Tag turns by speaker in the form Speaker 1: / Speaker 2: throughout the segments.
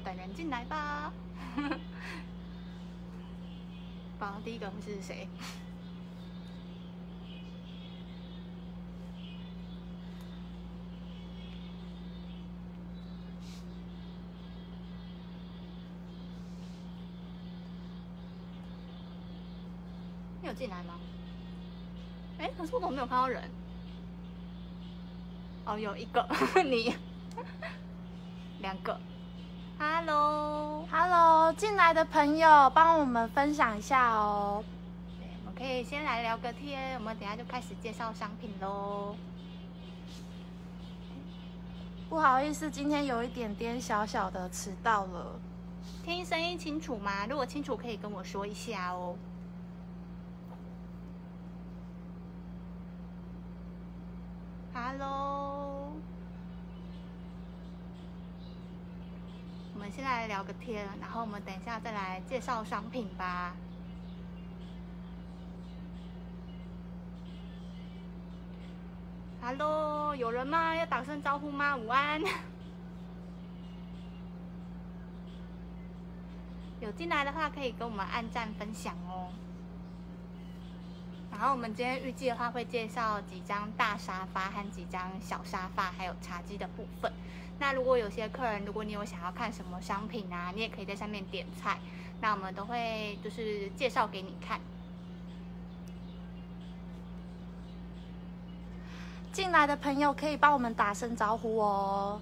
Speaker 1: 等人进来吧。不知道第一个会是谁？你有进来吗？哎，可是我怎么没有看到人？哦，有一个，你2个。
Speaker 2: Hello， 进来的朋友帮我们分享一下哦。
Speaker 1: 对，我们可以先来聊个天，我们等一下就开始介绍商品喽。
Speaker 2: 不好意思，今天有一点点小小的迟到了。
Speaker 1: 听声音清楚吗？如果清楚，可以跟我说一下哦。Hello， 我们先来聊个天，然后我们等一下再来介绍商品吧。Hello， 有人吗？要打声招呼吗？午安。有进来的话，可以跟我们按赞分享哦。然后我们今天预计的话，会介绍几张大沙发和几张小沙发，还有茶几的部分。那如果有些客人，如果你有想要看什么商品啊，你也可以在上面点菜，那我们都会就是介绍给你看。
Speaker 2: 进来的朋友可以帮我们打声招呼哦。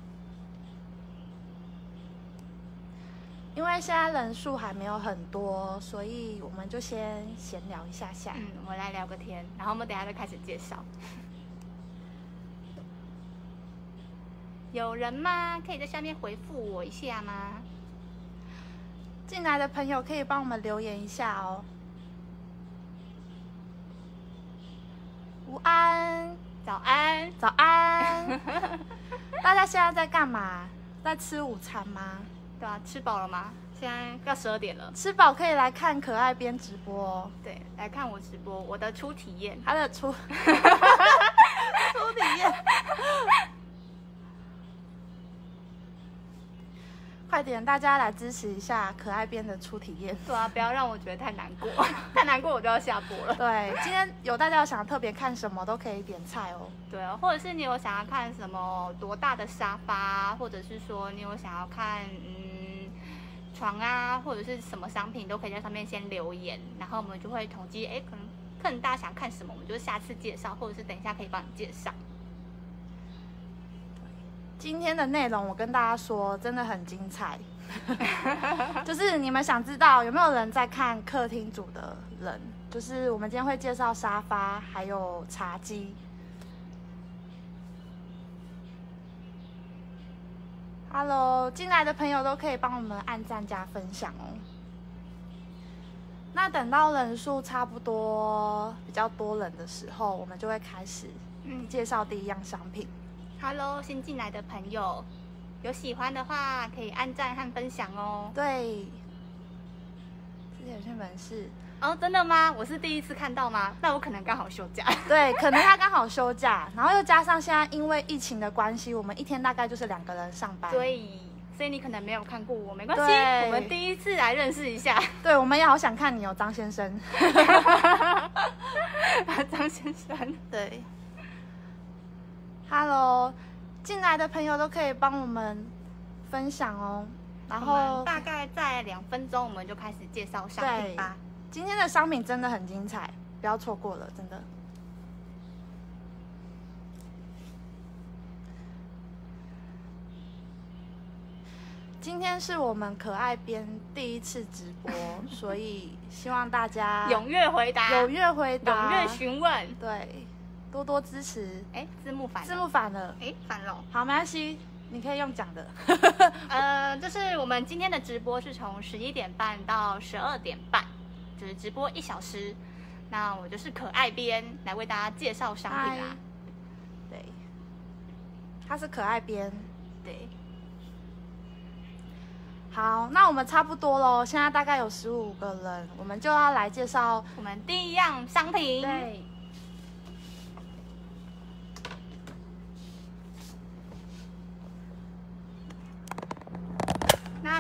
Speaker 2: 因为现在人数还没有很多，所以我们就先闲聊一下下。
Speaker 1: 我们来聊个天，然后我们等一下就开始介绍。有人吗？可以在下面回复我一下吗？
Speaker 2: 进来的朋友可以帮我们留言一下哦。午安，
Speaker 1: 早安，
Speaker 2: 早安。大家现在在干嘛？在吃午餐吗？
Speaker 1: 对啊，吃饱了吗？现在要12点了。
Speaker 2: 吃饱可以来看可爱边直播哦。
Speaker 1: 对，来看我直播，我的初体验。
Speaker 2: 他的初体验。快点，大家来支持一下可爱边的初体验。
Speaker 1: 对啊，不要让我觉得太难过，太难过我就要下播了。
Speaker 2: 对，今天有大家想特别看什么都可以点菜哦。
Speaker 1: 对啊，或者是你有想要看什么多大的沙发，或者是说你有想要看床啊，或者是什么商品，都可以在上面先留言，然后我们就会统计，可能客人大家想看什么，我们就下次介绍，或者是等一下可以帮你介绍。
Speaker 2: 今天的内容我跟大家说真的很精彩，就是你们想知道有没有人在看客厅组的人，就是我们今天会介绍沙发还有茶几。Hello， 进来的朋友都可以帮我们按赞加分享哦。那等到人数差不多比较多人的时候，我们就会开始介绍第一样商品。
Speaker 1: Hello， 新进来的朋友，有喜欢的话可以按赞和分享哦。
Speaker 2: 对，之前有些门市
Speaker 1: 哦，真的吗？我是第一次看到吗？那我可能刚好休假。
Speaker 2: 对，可能他刚好休假，然后又加上现在因为疫情的关系，我们一天大概就是2个人上班。
Speaker 1: 所以你可能没有看过我，没关系，
Speaker 2: 对，
Speaker 1: 我们第一次来认识一下。
Speaker 2: 对，我们也好想看你哦，张先生。
Speaker 1: 张先生，
Speaker 2: 对。Hello， 进来的朋友都可以帮我们分享哦。然后
Speaker 1: 大概在2分钟，我们就开始介绍商品吧。
Speaker 2: 今天的商品真的很精彩，不要错过了，真的。今天是我们可爱边第一次直播，所以希望大家
Speaker 1: 踊跃回答，
Speaker 2: 踊跃回答，
Speaker 1: 踊跃询问，
Speaker 2: 对，多多支持。
Speaker 1: 字幕反了，
Speaker 2: 字幕反了，
Speaker 1: 反了。
Speaker 2: 好，没关系，你可以用讲的。
Speaker 1: 就是我们今天的直播是从11点半到12点半，就是直播1小时。那我就是可爱边来为大家介绍商品啦。
Speaker 2: 对，他是可爱边，
Speaker 1: 对。
Speaker 2: 好，那我们差不多咯，现在大概有15个人，我们就要来介绍
Speaker 1: 我们第一样商品。
Speaker 2: 对。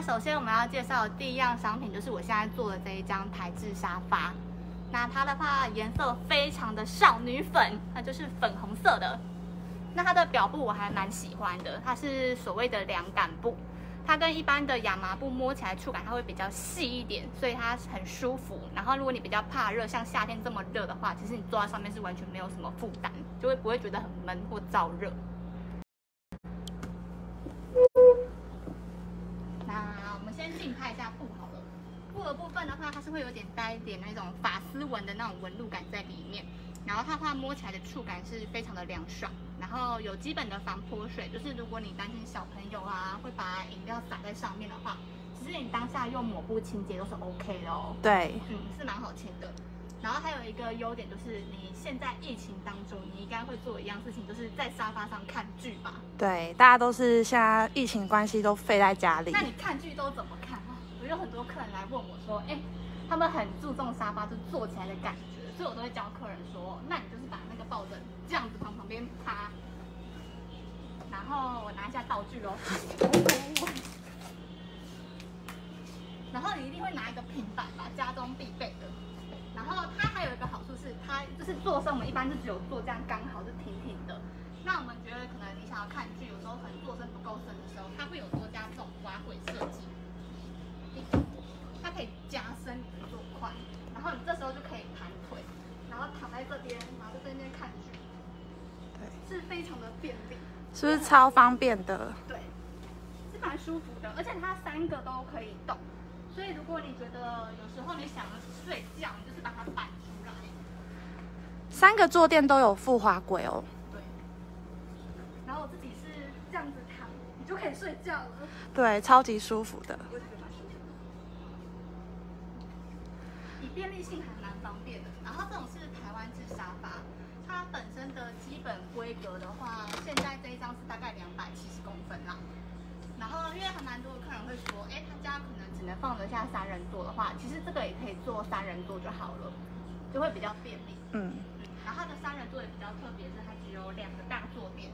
Speaker 1: 首先我们要介绍的第一样商品就是我现在做的这一张台制沙发。那它的话颜色非常的少女粉，它就是粉红色的。那它的表布我还蛮喜欢的，它是所谓的凉感布，它跟一般的亚麻布摸起来触感它会比较细一点，所以它很舒服。然后如果你比较怕热，像夏天这么热的话，其实你坐在上面是完全没有什么负担，就不会觉得很闷或燥热。那我们先静拍一下布好了。布的部分的话，它是会有点带一点那种发丝纹的那种纹路感在里面，然后它的话摸起来的触感是非常的凉爽，然后有基本的防泼水，就是如果你担心小朋友啊会把饮料洒在上面的话，其实你当下用抹布清洁都是 OK 的哦。
Speaker 2: 对，
Speaker 1: 是蛮好清的。然后还有一个优点就是，你现在疫情当中，你应该会做一样事情，就是在沙发上看剧吧？
Speaker 2: 对，大家都是现在疫情关系都废在家里。
Speaker 1: 那你看剧都怎么看啊？我有很多客人来问我说，他们很注重沙发就坐起来的感觉，所以我都会教客人说，那你就是把那个抱枕这样子旁边趴，然后我拿一下道具哦，然后你一定会拿一个平板吧，家中必备的。然后它还有一个好处是，它就是坐身我们一般就只有坐这样刚好是挺挺的。那我们觉得可能你想要看剧，有时候可能坐身不够深的时候，它会有多加这种滑轨设计，它可以加深你的坐宽，然后你这时候就可以盘腿，然后躺在这边，然后在这边看剧，对，是非常的便利，
Speaker 2: 是不是超方便的？
Speaker 1: 对，是蛮舒服的，而且它3个都可以动。所以，如果你觉得有时候你想睡觉，你就是把它摆出来。
Speaker 2: 3个坐垫都有附滑轨哦。
Speaker 1: 对。然后我自己是这样子躺，你就可以睡觉了。
Speaker 2: 对，超级舒服的。
Speaker 1: 我也觉得蛮舒服的。以便利性还蛮方便的。然后这种是台湾制沙发，它本身的基本规格的话，现在这一张是大概270公分啦。然后，因为还蛮多的客人会说，他家可能只能放得下3人座的话，其实这个也可以做3人座就好了，就会比较便利。然后它的3人座也比较特别，是它只有2个大坐垫。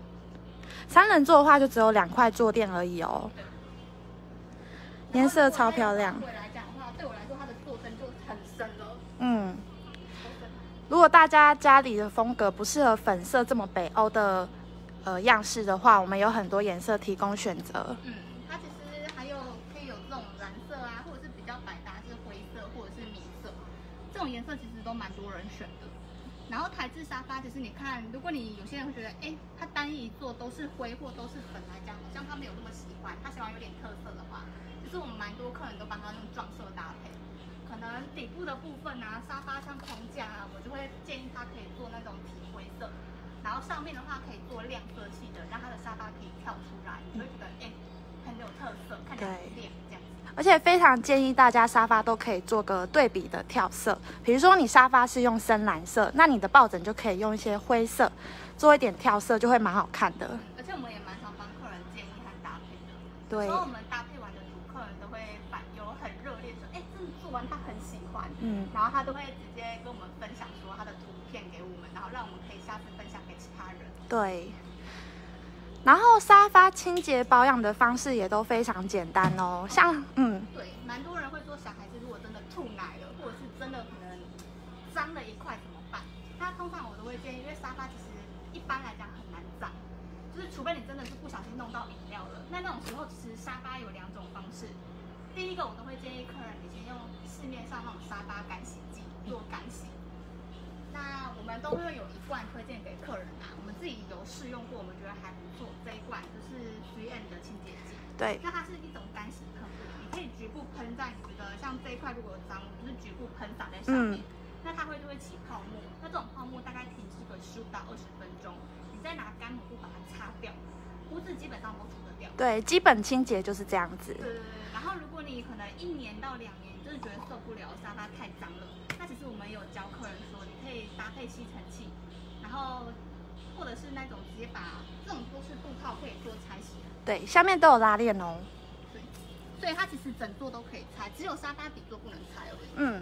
Speaker 2: 3人座的话就只有2块坐垫而已哦。颜色超漂亮。
Speaker 1: 对我来讲的话，对我来说它的坐深就很深了。
Speaker 2: 如果大家家里的风格不适合粉色这么北欧的样式的话，我们有很多颜色提供选择。
Speaker 1: 它其实还有可以有这种蓝色啊，或者是比较百搭是灰色或者是米色，这种颜色其实都蛮多人选的。然后台制沙发，其实你看，如果你有些人会觉得，它单一座都是灰或都是粉来讲，好像他没有那么喜欢，他喜欢有点特色的话，就是我们蛮多客人都帮他用撞色搭配。可能底部的部分啊，沙发像框架啊，我就会建议他可以做那种体灰色。然后上面的话可以做亮色系的，让它的沙发可以跳出来，你会觉得很有特色，看起来很亮这样子。
Speaker 2: 而且非常建议大家沙发都可以做个对比的跳色，比如说你沙发是用深蓝色，那你的抱枕就可以用一些灰色，做一点跳色，就会蛮好看的。
Speaker 1: 而且我们也蛮常帮客人建议和搭配的。
Speaker 2: 对。
Speaker 1: 所以我们搭配完的图，客人都会很热烈说，真的做完他很喜欢。然后他都会直接跟我们分享说他的图片给我们，然后让我们可以下次分享给其他人。对。
Speaker 2: 然后沙发清洁保养的方式也都非常简单哦，像
Speaker 1: 对，蛮多人会说小孩子如果真的吐奶了，或者是真的可能脏了一块怎么办？那通常我都会建议，因为沙发其实一般来讲很难脏，就是除非你真的是不小心弄到饮料了，那种时候其实沙发有2种方式。第一个我都会建议客人你先用市面上那种沙发干洗剂做干洗。那我们都会有1罐推荐给客人啊，我们自己有试用过，我们觉得还不错。这一罐就是 3M 的清洁剂，
Speaker 2: 对，
Speaker 1: 那它是一种干洗喷雾，你可以局部喷在你觉得像这一块如果有脏，就是局部喷洒在上面，那它就会起泡沫。那这种泡沫大概停滞个15到20分钟，你再拿干抹布把它擦掉，污渍基本上都除得掉。
Speaker 2: 对，基本清洁就是这样子。
Speaker 1: 对。然后如果你可能1年到2年，就是觉得受不了沙发太脏了，那其实我们有教客人说，你可以搭配吸尘器，然后或者是那种直接把这种都是布套可以做拆洗的。对，
Speaker 2: 下面都有拉链哦。
Speaker 1: 对，所以它其实整座都可以拆，只有沙发底座不能拆而已。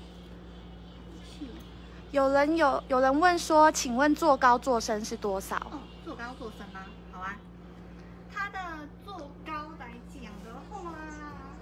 Speaker 2: 有人问说，请问坐高坐深是多少？
Speaker 1: 坐高坐深吗？好啊，它的坐高来讲的话，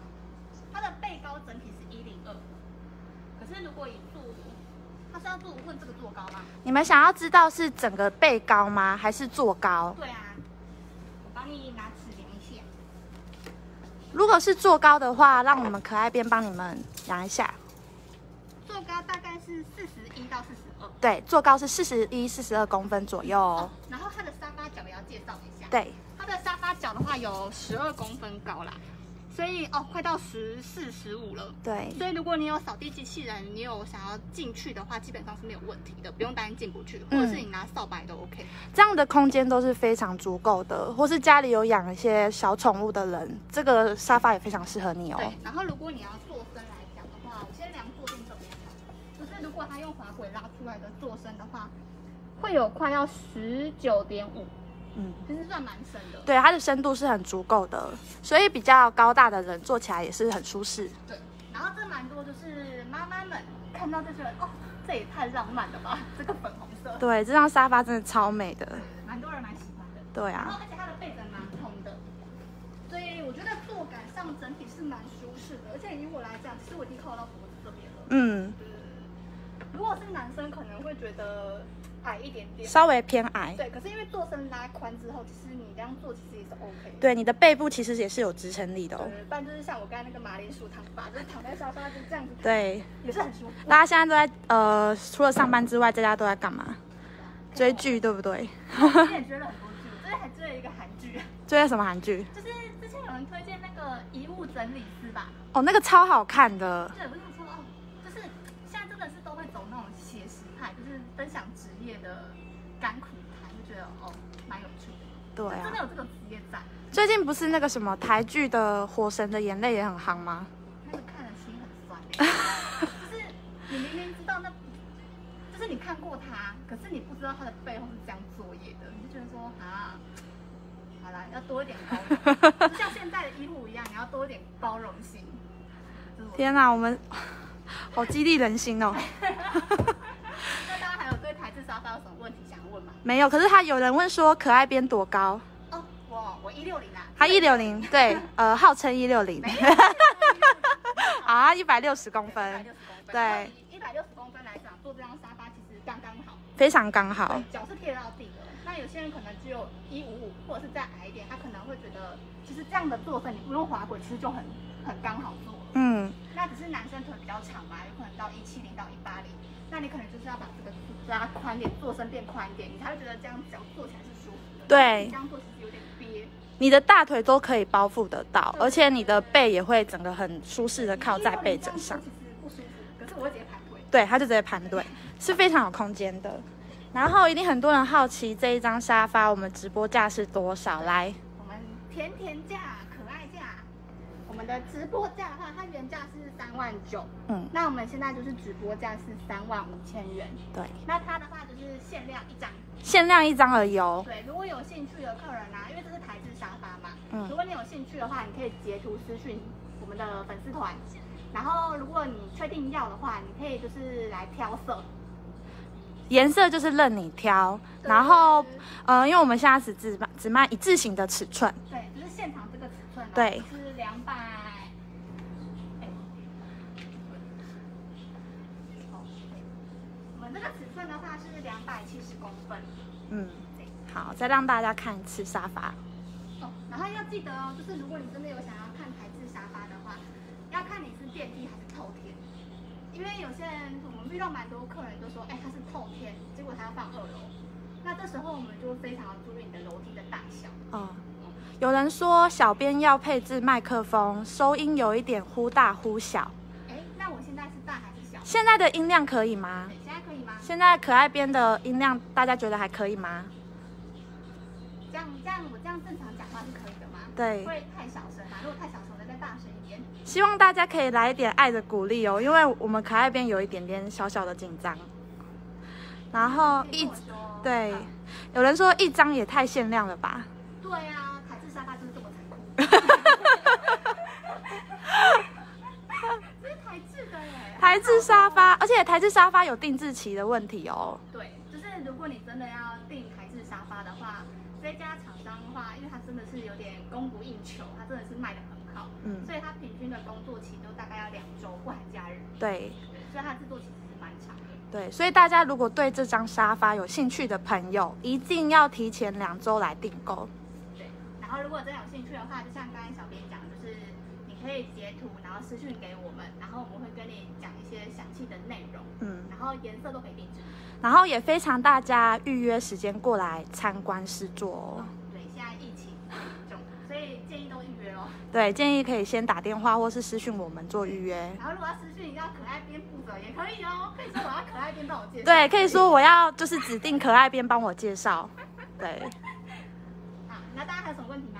Speaker 1: 整体是102，可是如果以坐，他是要问这个坐高吗？
Speaker 2: 你们想要知道是整个背高吗，还是坐高？
Speaker 1: 对啊，我帮你拿尺量一下。
Speaker 2: 如果是坐高的话，让我们可爱边帮你们量一下。
Speaker 1: 坐高大概是41到42。
Speaker 2: 对，坐高是41、42公分左右哦。
Speaker 1: 然后它的沙发脚也要介绍一下。
Speaker 2: 对，
Speaker 1: 它的沙发脚的话有12公分高啦，所以快到14、15了。
Speaker 2: 对，
Speaker 1: 所以如果你有扫地机器人，你有想要进去的话，基本上是没有问题的，不用担心进不去，或者是你拿扫把都 OK。
Speaker 2: 这样的空间都是非常足够的，或是家里有养一些小宠物的人，这个沙发也非常适合你哦。
Speaker 1: 对，然后如果你要坐身来讲的话，我先量坐垫这边好，就是如果它用滑轨拉出来的坐身的话，会有快要19.5。其实算蛮深的。
Speaker 2: 对，它的深度是很足够的，所以比较高大的人坐起来也是很舒适。
Speaker 1: 对，然后这蛮多就是妈妈们看到就觉得这也太浪漫了吧，这个粉红色。
Speaker 2: 对，这张沙发真的超美的。
Speaker 1: 蛮多人蛮喜欢的。
Speaker 2: 对啊。
Speaker 1: 然后而且它的背枕蛮蓬的，所以我觉得坐感上整体是蛮舒适的。而且以我来讲，其实我已经靠到脖子这边了。如果是男生可能会觉得矮一点点，
Speaker 2: 稍微偏矮。
Speaker 1: 对，可是因为坐身拉宽之后，其实你这样坐其实也是 OK 的。
Speaker 2: 对，你的背部其实也是有支撑力的哦。
Speaker 1: 对，不然就是像我刚才那个马铃薯躺法，就是躺在沙发就这样子。
Speaker 2: 对，
Speaker 1: 也是很舒服。
Speaker 2: 大家现在都在除了上班之外，在家都在干嘛？追剧，对不对？
Speaker 1: 我之前追了很多剧，我最近还追了一个韩剧。
Speaker 2: 追了什么韩剧？
Speaker 1: 就是之前有人推荐那个《遗物整理师》吧。
Speaker 2: 哦，那个超好看的。
Speaker 1: 对，我想说就是现在真的是都会走那种写实派，就是分享职业的甘苦谈，就觉得蛮有趣的。
Speaker 2: 对啊，
Speaker 1: 真的有这个职业在。
Speaker 2: 最近不是那个什么台剧的《火神的眼泪》也很夯吗？
Speaker 1: 那个看了心很酸就是你明明知道就是你看过他，可是你不知道他的背后是这样作业的，你就觉得说好啦，要多一点包容，就像现在的医护一样，你要多一点包容心。
Speaker 2: 天哪，我们好激励人心哦。
Speaker 1: 那大家还有对台式沙发有什么问题想问吗？
Speaker 2: 没有，可是有人问说可爱边多高？
Speaker 1: 我160啊。
Speaker 2: 他160，对，号称160。啊，160公分。对
Speaker 1: ，160公分来讲，坐这张沙发其实刚刚好，
Speaker 2: 非常刚好。
Speaker 1: 脚是贴到地的。那有些人可能只有155，或者是再矮一点，他可能会觉得，其实这样的坐身你不用滑轨，其实就很刚好坐。那只是男生腿比较长嘛，有可能到170到180，那你可能就是要把这个拉宽点，坐身变宽一点，你才会觉得这样脚坐起来是舒服的。
Speaker 2: 对，
Speaker 1: 这样坐其实有点憋。
Speaker 2: 你的大腿都可以包覆得到，而且你的背也会整个很舒适的靠在背枕上。
Speaker 1: 其实不舒服，可是我会直接盘腿。
Speaker 2: 对，他就直接盘腿，是非常有空间的。然后一定很多人好奇这一张沙发我们直播价是多少？来，
Speaker 1: 我们甜甜价、可爱价。我们的直播价的话，它原价是39000，那我们现在就是直播价是35000元。
Speaker 2: 对，
Speaker 1: 那它的话就是限量1张。
Speaker 2: 限量1张而已哦。
Speaker 1: 对，如果有兴趣的客人因为这是台式沙发嘛，如果你有兴趣的话，你可以截图私讯我们的粉丝团，然后如果你确定要的话，你可以就是来挑色，
Speaker 2: 颜色就是任你挑，然后因为我们现在只卖一字型的尺寸，
Speaker 1: 对，就是现场这个尺寸，
Speaker 2: 对，
Speaker 1: 是200。我们这个尺寸的话是270公分。
Speaker 2: 好，再让大家看一次沙发。
Speaker 1: 然后要记得就是如果你真的有想要看台式沙发的话，要看你是电梯还是透天，因为有些人我们遇到蛮多客人就说，它是透天，结果他要放2楼，那这时候我们就非常注意你的楼梯的大小。
Speaker 2: 有人说小编要配置麦克风，收音有一点忽大忽小。
Speaker 1: 那我现在是大还是小？
Speaker 2: 现在的音量可以吗？
Speaker 1: 现在可以吗？
Speaker 2: 现在可爱边的音量大家觉得还可以吗？
Speaker 1: 我这样正常讲话是可以的吗？
Speaker 2: 对。
Speaker 1: 会太小声吗？如果太小声，再大声一点。
Speaker 2: 希望大家可以来一点爱的鼓励哦，因为我们可爱边有一点点小小的紧张。然后对，有人说1张也太限量了吧？
Speaker 1: 对啊，台式沙发就是这么残酷。这是台制的耶。台制
Speaker 2: 沙发，而且台制沙发有定制期的问题哦。
Speaker 1: 对，就是如果你真的要订台制沙发的话，这这家厂商的话，因为它真的是有点供不应求，它真的是卖得很好，所以它平均的工作期都大概要2周，不含假日。
Speaker 2: 对，
Speaker 1: 所以它的制作期其实蛮长的。
Speaker 2: 对，所以大家如果对这张沙发有兴趣的朋友，一定要提前2周来订购。
Speaker 1: 对，然后如果真有兴趣的话，就像刚才小编讲，就是你可以截图，然后私讯给我们，然后我们会跟你讲一些详细的内容，然后颜色都可以定制。
Speaker 2: 然后也非常大家预约时间过来参观试做哦。
Speaker 1: 对，现在疫情很严重，所以建议都预约哦。
Speaker 2: 对，建议可以先打电话或是私讯我们做预约。
Speaker 1: 然后如果要私讯要可爱编负责也可以哦，可以说我要可爱编帮我介绍。
Speaker 2: 对，可以说我要就是指定可爱编帮我介绍。对。
Speaker 1: 好，那大家还有什么问题吗？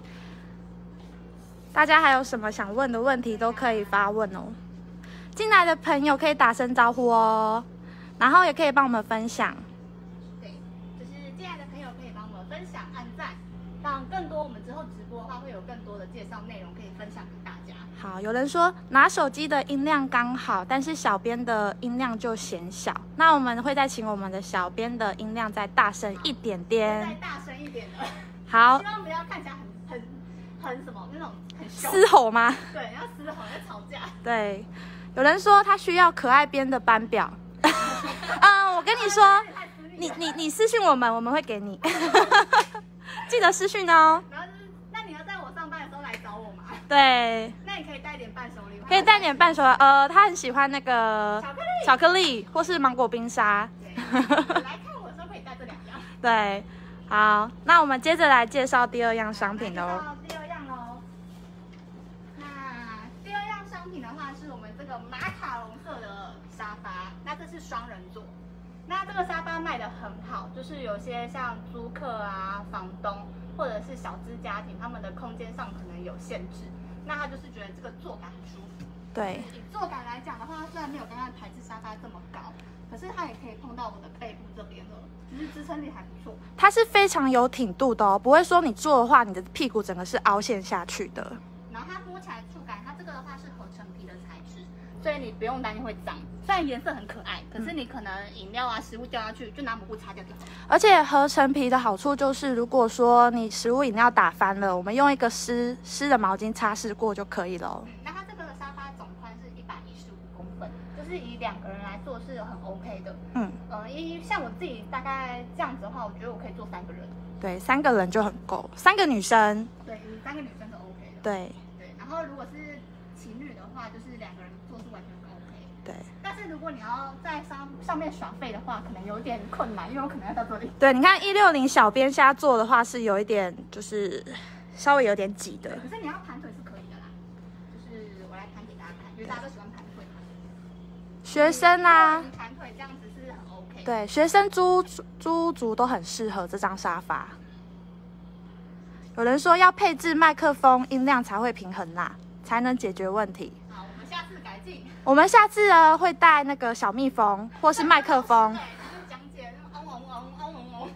Speaker 2: 大家还有什么想问的问题都可以发问哦。进来的朋友可以打声招呼哦。然后也可以帮我们分享，
Speaker 1: 对，就是进来的朋友可以帮我们分享、按赞，让更多我们之后直播的话会有更多的介绍内容可以分享给大家。
Speaker 2: 好，有人说拿手机的音量刚好，但是小编的音量就显小，那我们会再请我们的小编的音量再大声一点点，
Speaker 1: 再大声一点的。
Speaker 2: 好，
Speaker 1: 希望不要看起来很什么那种很凶
Speaker 2: 嘶吼吗？
Speaker 1: 对，要嘶吼在吵架。
Speaker 2: 对，有人说他需要可爱编的班表。我跟你说，你私讯我们，我们会给你，记得私讯哦。
Speaker 1: 然后就是，那你要在我上班的时候来找我吗？
Speaker 2: 对。
Speaker 1: 那你可以带点伴手礼。
Speaker 2: 可以带点伴手礼，他很喜欢那个巧克力或是芒果冰沙。
Speaker 1: 对，来看我的时候可以带这2样。
Speaker 2: 对，好，那我们接着来介绍第2样商品喽。
Speaker 1: 第2样喽。那第2样商品的话，是我们这个马卡龙色的沙发，那这是双人座。那这个沙发卖得很好，就是有些像租客啊、房东或者是小资家庭，他们的空间上可能有限制，那他就是觉得这个坐感很舒服。
Speaker 2: 对，
Speaker 1: 以坐感来讲的话，它虽然没有刚刚台式沙发这么高，可是它也可以碰到我的背部这边了，就是支撑力还不错。
Speaker 2: 它是非常有挺度的哦，不会说你坐的话，你的屁股整个是凹陷下去的。
Speaker 1: 然后它摸起来触感，它这个的话是合成皮的材质，所以你不用担心会脏。虽然颜色很可爱，可是你可能饮料啊、食物掉下去，就拿抹布擦掉就好了。
Speaker 2: 而且合成皮的好处就是，如果说你食物饮料打翻了，我们用一个湿的毛巾擦拭过就可以了。
Speaker 1: 那它这个沙发总宽是115公分，就是以2个人来做是很 OK 的。像我自己大概这样子的话，我觉得我可以坐3个人。
Speaker 2: 对，3个人就很够，3个女生。
Speaker 1: 对，你3个女生是 OK 的。
Speaker 2: 对。
Speaker 1: 对，然后如果是情侣的话，就是2个人坐是完全 OK。
Speaker 2: 对。
Speaker 1: 但是如果你要在上面耍废的话，可能有点困难，因为我可能要到这里。
Speaker 2: 对，你看160小编下坐的话是有一点，就是稍微有点挤的。
Speaker 1: 可是你要盘腿是可以的啦，就是我来盘给大家看，因为大家都喜欢盘腿嘛。
Speaker 2: 学生啊，
Speaker 1: 盘腿这样子是很 OK。
Speaker 2: 对，学生租族都很适合这张沙发。有人说要配置麦克风，音量才会平衡啦，才能解决问题。
Speaker 1: 好，我们下次改进。
Speaker 2: 我们下次会带那个小蜜蜂或是麦克风。
Speaker 1: 对，就是讲解嗡。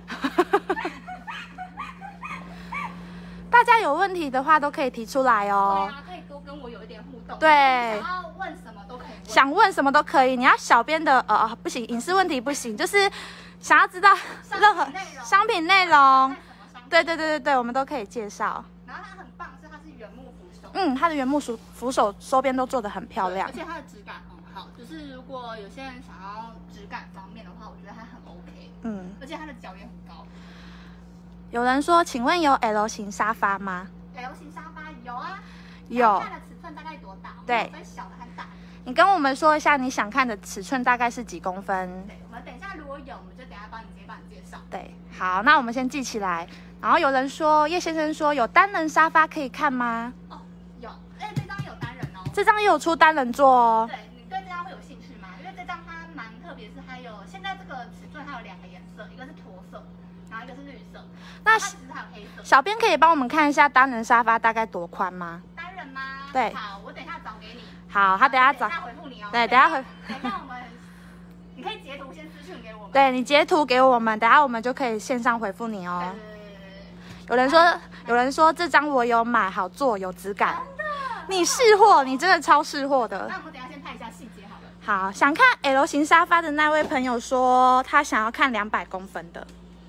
Speaker 2: 大家有问题的话都可以提出来哦。
Speaker 1: 对啊，可以多跟我有一点互动。
Speaker 2: 对，
Speaker 1: 想要问什么都可以问。
Speaker 2: 想问什么都可以。你要小编的不行，隐私问题不行，就是想要知道任何商品内容。对，我们都可以介绍。
Speaker 1: 然后它很棒，是它是原木扶手。
Speaker 2: 它的原木扶手收边都做得很漂亮，
Speaker 1: 而且它的质感很好。就是如果有些人想要质感方面的话，我觉得它很 OK。而且它的脚也很高。
Speaker 2: 有人说，请问有 L 型沙发吗
Speaker 1: ？L 型沙发有啊。
Speaker 2: 有。
Speaker 1: 看的尺寸大概多大？
Speaker 2: 对，
Speaker 1: 分小的和大的。
Speaker 2: 你跟我们说一下你想看的尺寸大概是几公分？
Speaker 1: 对，我们等一下如果有，我们就等一下帮你介绍。
Speaker 2: 对，好，那我们先记起来。然后有人说，叶先生说有单人沙发可以看吗？
Speaker 1: 有，这张也有单人哦。
Speaker 2: 这张也有出单人座哦。
Speaker 1: 对，你对这张会有兴趣吗？因为这张它蛮特别，是它有现在这个尺寸还有2个颜色，一个是驼色，然后一个是绿色。那其实还有黑色。
Speaker 2: 小编可以帮我们看一下单人沙发大概多宽吗？
Speaker 1: 单人吗？
Speaker 2: 对。
Speaker 1: 好，我等一下找给你。
Speaker 2: 好，他等一下找。
Speaker 1: 等一下回复你哦。
Speaker 2: 对，等一下
Speaker 1: 我们，你可以截图先私讯给我们。
Speaker 2: 对，你截图给我们，等一下我们就可以线上回复你哦。
Speaker 1: 对。
Speaker 2: 有人说这张我有买，好坐，有质感。你识货，你真的超识货的。
Speaker 1: 那我们等一下先看一下细节好了。
Speaker 2: 好，想看 L 型沙发的那位朋友说，他想要看200公分的。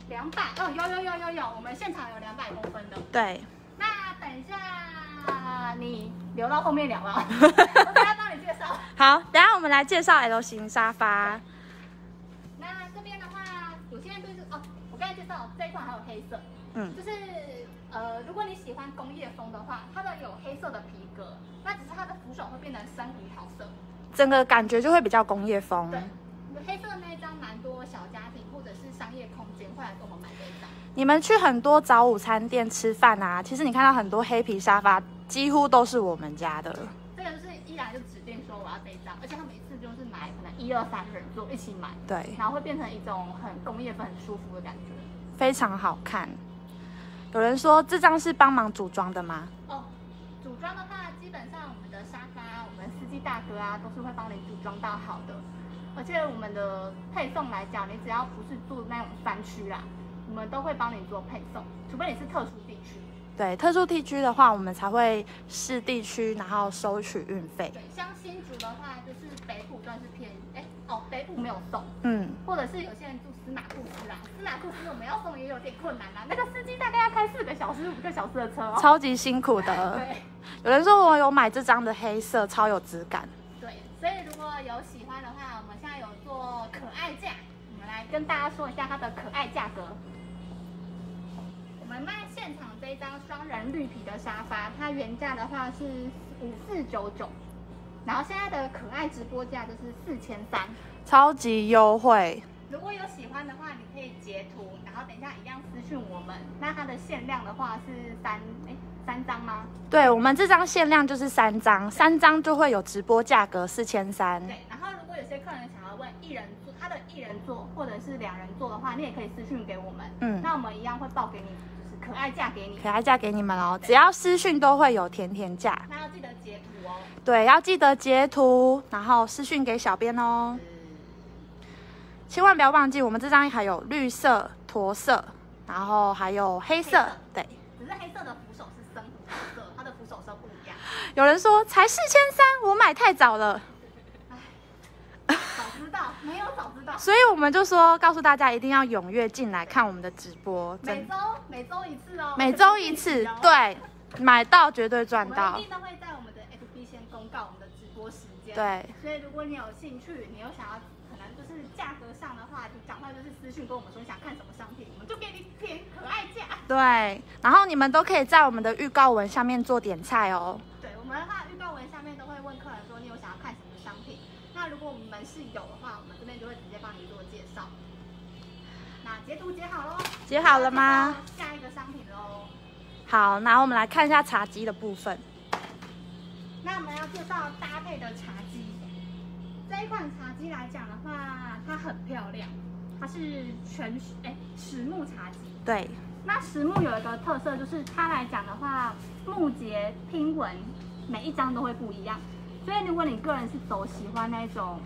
Speaker 1: 200，有，我们现场有200公分的。
Speaker 2: 对。
Speaker 1: 那等一下你留到后面聊了，我等下帮你介绍。
Speaker 2: 好，等一下我们来介绍 L 型沙发。
Speaker 1: 那这边的话，我现在就是我刚才介绍这一款还有黑色，就是如果你喜欢工业风的话，它的有黑色的皮革，那只是它的扶手会变成深胡桃色，
Speaker 2: 整个感觉就会比较工业风。
Speaker 1: 对，黑色的那一张蛮多小家庭或者是商业空间会来跟我们买这一张。
Speaker 2: 你们去很多早午餐店吃饭啊，其实你看到很多黑皮沙发，几乎都是我们家的。
Speaker 1: 这个就是一来就指定说我要这一张，而且他们一次就是买可能1、2、3人座一起买，
Speaker 2: 对，
Speaker 1: 然后会变成一种很工业风、很舒服的感觉，
Speaker 2: 非常好看。有人说这张是帮忙组装的吗？
Speaker 1: 组装的话，基本上我们的沙发，我们司机大哥啊，都是会帮你组装到好的。而且我们的配送来讲，你只要不是住那种山区啦，我们都会帮你做配送，除非你是特殊地区。
Speaker 2: 对，特殊地区的话，我们才会视地区，然后收取运费。
Speaker 1: 对，像新竹的话，就是北部算是偏北部没有送，或者是有些人住司马库斯啦，司马库斯我们要送也有点困难啦，那个司机大概要开4个小时、5个小时的车哦，
Speaker 2: 超级辛苦的。
Speaker 1: 对，
Speaker 2: 有人说我有买这张的黑色，超有质感。
Speaker 1: 对，所以如果有喜欢的话，我们现在有做可爱价，我们来跟大家说一下它的可爱价格。我们卖现场这一张双人绿皮的沙发，它原价的话是5499，然后现在的可爱直播价就是4300，
Speaker 2: 超级优惠。
Speaker 1: 如果有喜欢的话，你可以截图，然后等一下一样私讯我们。那它的限量的话是3张吗？
Speaker 2: 对，我们这张限量就是3张，3张就会有直播价格4300。
Speaker 1: 对，然后如果有些客人想要问1人座，他的1人座或者是2人座的话，你也可以私讯给我们。那我们一样会报给你，就是可爱价给你。
Speaker 2: 可爱价给你们哦，只要私讯都会有甜甜价。
Speaker 1: 那要记得截图哦。
Speaker 2: 对，要记得截图，然后私讯给小编哦。千万不要忘记，我们这张还有绿色、驼色，然后还有黑色。对，
Speaker 1: 只是黑色的扶手是深胡桃色，它的扶手色不一样。
Speaker 2: 有人说才4300，我买太早了。
Speaker 1: 早知道，没有早知道。
Speaker 2: 所以我们就说，告诉大家一定要踊跃进来看我们的直播。
Speaker 1: 每周一次哦。
Speaker 2: 每周一次，对，买到绝对赚到。
Speaker 1: 我们一定都会在我们的 FB 先公告我们的直播时间。
Speaker 2: 对。所
Speaker 1: 以如果你有兴趣，你又想要。就是价格上的话，你赶快就是私讯跟我们说你想看什么商品，我们就给你填可爱价。
Speaker 2: 对，然后你们都可以在我们的预告文下面做点菜哦。
Speaker 1: 对，我们的话预告文下面都会问客人说你有想要看什么商品，那如果我们是有的话，我们这边就会直接帮你做介绍。那截图截好喽？
Speaker 2: 截好了吗？
Speaker 1: 下一个商品喽。
Speaker 2: 好，那我们来看一下茶几的部分。
Speaker 1: 那我们要介绍搭配的茶几。这一款茶几来讲的话，它很漂亮，它是实木茶几。
Speaker 2: 对。
Speaker 1: 那实木有一个特色，就是它来讲的话，木节拼纹每一张都会不一样。所以如果你个人是走喜欢那种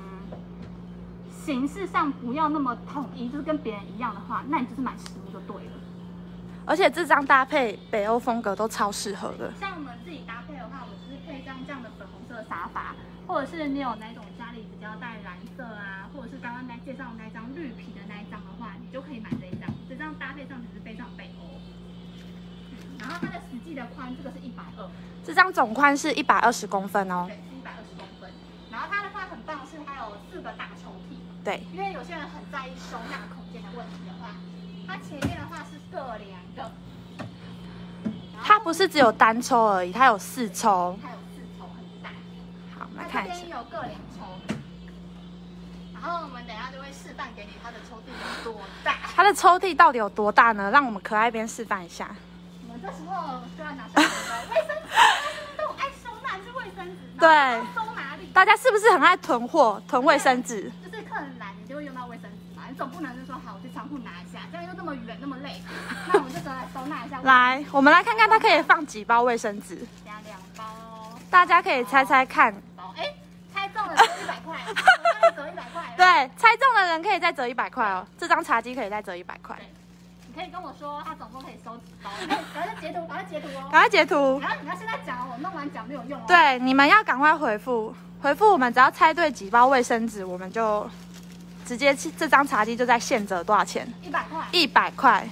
Speaker 1: 形式上不要那么统一，就是跟别人一样的话，那你就是买实木就对了。
Speaker 2: 而且这张搭配北欧风格都超适合的。
Speaker 1: 像我们自己搭配的话，我就是配一张这样的粉红色的沙发。或者是你有那种家里比较带蓝色啊，或者是刚刚介绍的那张绿皮的那一张的话，你就可以买这一张。这张搭配上只是非常北欧。然后它的实际的宽，这个是120。
Speaker 2: 这张总宽是120公分哦。
Speaker 1: 对，是120公分。然后它的话很棒是它有4个大抽屉。
Speaker 2: 对。
Speaker 1: 因为有些人很在意收纳空间的问题的话，它前面的话是各2个。
Speaker 2: 它不是只有单抽而已，它有4抽。
Speaker 1: 它有4抽，很大。
Speaker 2: 好，我们来看一下。
Speaker 1: 这边有各2抽。然后我们等一下就会示范给你它的抽屉有多大。它的抽屉
Speaker 2: 到底有多大呢？让我们可爱边示范一下。
Speaker 1: 我们这时候就要拿出我们的卫生纸，都爱收纳是卫生纸。
Speaker 2: 对。
Speaker 1: 收哪里？
Speaker 2: 大家是不是很爱囤货、囤卫生纸？
Speaker 1: 就是客人来，你就会用到卫生纸嘛。你总不能就说好，我去仓库拿一下，这样又这么远那么累。那我们就只来收纳一下。
Speaker 2: 来，我们来看看它可以放几包卫生纸。
Speaker 1: 加2包哦。
Speaker 2: 大家可以猜猜看。
Speaker 1: 猜中了折100块，我帮你折100块。
Speaker 2: 对，猜中的人可以再折100块哦。这张茶几可以再折100块。
Speaker 1: 你可以跟我说，它总共可以收几包？赶快截图，赶快截图哦！
Speaker 2: 赶快截图。
Speaker 1: 然后你要现在讲，我弄完讲没有用哦。
Speaker 2: 对，你们要赶快回复我们，只要猜对几包卫生纸，我们就直直接这张茶几就在现折多少钱
Speaker 1: ？100块。
Speaker 2: 100块。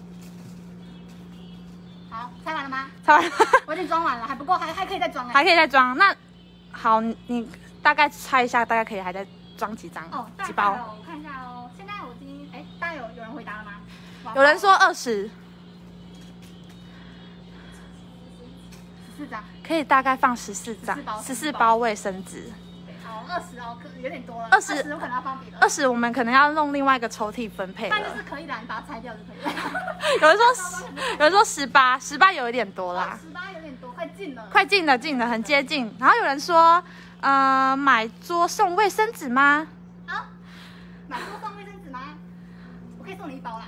Speaker 1: 好，拆完了吗？
Speaker 2: 拆完了。
Speaker 1: 我已经装完了，还不够，还可以再装哎。
Speaker 2: 还可以再装。那好，你大概猜一下，大概可以还再装几张？
Speaker 1: 哦，
Speaker 2: 几包？
Speaker 1: 我看一下哦。现在我已经大家有人回答了吗？
Speaker 2: 有人说20。
Speaker 1: 14张。
Speaker 2: 可以大概放14张，14包卫生纸。
Speaker 1: 哦，20哦，有点多了。
Speaker 2: 20
Speaker 1: 我可能要放别的。
Speaker 2: 20我们可能要弄另外一个抽屉分配了。
Speaker 1: 但就是可以的，你把它拆掉就可以了。
Speaker 2: 有人说18有一点多啦。
Speaker 1: 18有点多，快进了。
Speaker 2: 快进了，很接近。然后有人说，买桌送卫生纸吗？
Speaker 1: 啊，买桌送卫生纸吗？我可以送你1包啦。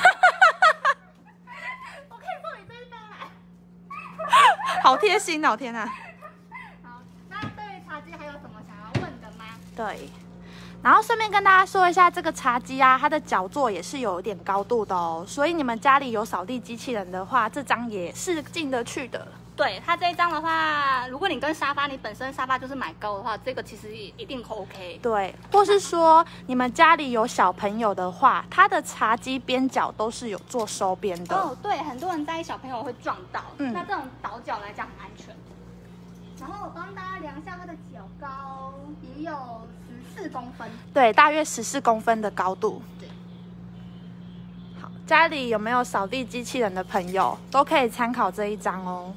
Speaker 1: 我可以送你这1包啦。
Speaker 2: 好贴心哦，天哪！
Speaker 1: 好，那对于茶几还有什么想要问的吗？
Speaker 2: 对，然后顺便跟大家说一下，这个茶几啊，它的脚座也是有一点高度的哦，所以你们家里有扫地机器人的话，这张也是进得去的。
Speaker 1: 对，它这一张的话，如果你跟沙发，你本身沙发就是买高的话，这个其实一定 OK。
Speaker 2: 对，或是说你们家里有小朋友的话，它的茶几边角都是有做收边的。
Speaker 1: 哦，对，很多人在意小朋友会撞到，那这种倒脚来讲很安全。然后我帮大家量一下它的脚高，也有14公分。
Speaker 2: 对，大约14公分的高度。
Speaker 1: 对。
Speaker 2: 好，家里有没有扫地机器人的朋友，都可以参考这一张哦。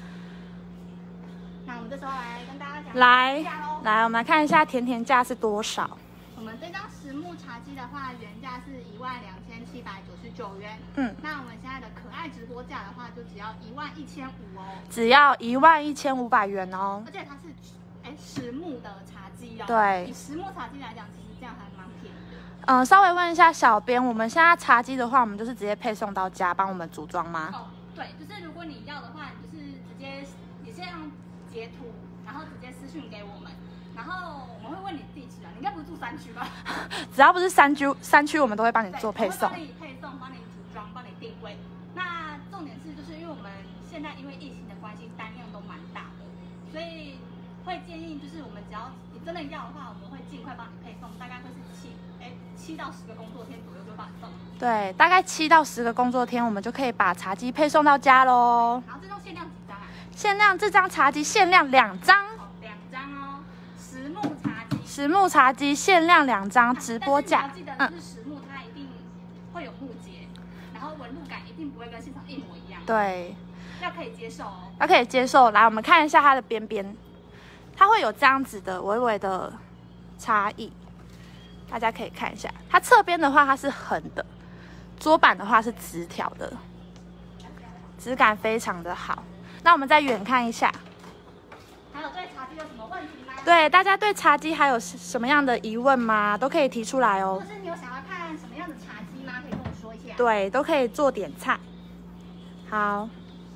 Speaker 1: 那我们这时候来跟大家讲
Speaker 2: 来，我们来看一下甜甜价是多少。
Speaker 1: 我们这张实木茶几的话，原价是12799元。那我们现在的可爱直播价的话，就只要11500哦。
Speaker 2: 只要11500元哦。
Speaker 1: 而且它是实木的茶几哦。
Speaker 2: 对。
Speaker 1: 以实木茶几来讲，其实这样还蛮便宜
Speaker 2: 的。稍微问一下小编，我们现在茶几的话，我们就是直接配送到家，帮我们组装吗？
Speaker 1: 哦，对，就是如果你要的话，你就是直接你先用截图，然后直接私讯给我们，然后我们会问你地址啊，你应该不是住3区吧？
Speaker 2: 只要不是3区，我们都会帮你做配送。
Speaker 1: 帮你配送，帮你组装，帮你定位。那重点是，就是因为我们现在因为疫情的关系，单量都蛮大的，所以会建议就是我们只要你真的要的话，我们会尽快帮你配送，大概会是7到10个工作天左右就帮你送。
Speaker 2: 对，大概7到10个工作天，我们就可以把茶几配送到家喽。
Speaker 1: 然后这张限量几张啊？
Speaker 2: 限量这张茶几限量2张。
Speaker 1: 2张哦，实木茶几。
Speaker 2: 实木茶几限量2张，直播价。
Speaker 1: 但是你要记得，就是实木它一定会有木节，然后纹路感一定不会跟现场一模一样。
Speaker 2: 对，
Speaker 1: 要可以接受哦。
Speaker 2: 要可以接受。来，我们看一下它的边边，它会有这样子的微微的差异，大家可以看一下。它侧边的话它是横的，桌板的话是直条的，质感非常的好。那我们再远看一下。
Speaker 1: 还有对茶几有什么问题吗？
Speaker 2: 对，大家对茶几还有什么样的疑问吗？都可以提出来哦。
Speaker 1: 或是你有想要看什么样的茶几吗？可以跟我说一下。
Speaker 2: 对，都可以做点菜。好，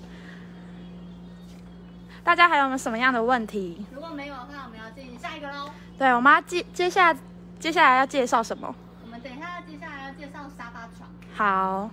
Speaker 2: 大家还有没有什么样的问题？
Speaker 1: 如果没有的话，我们要进行下一个喽。
Speaker 2: 对，我们要接下来要介绍什么？
Speaker 1: 我们等一下接下来要介绍沙发床。
Speaker 2: 好。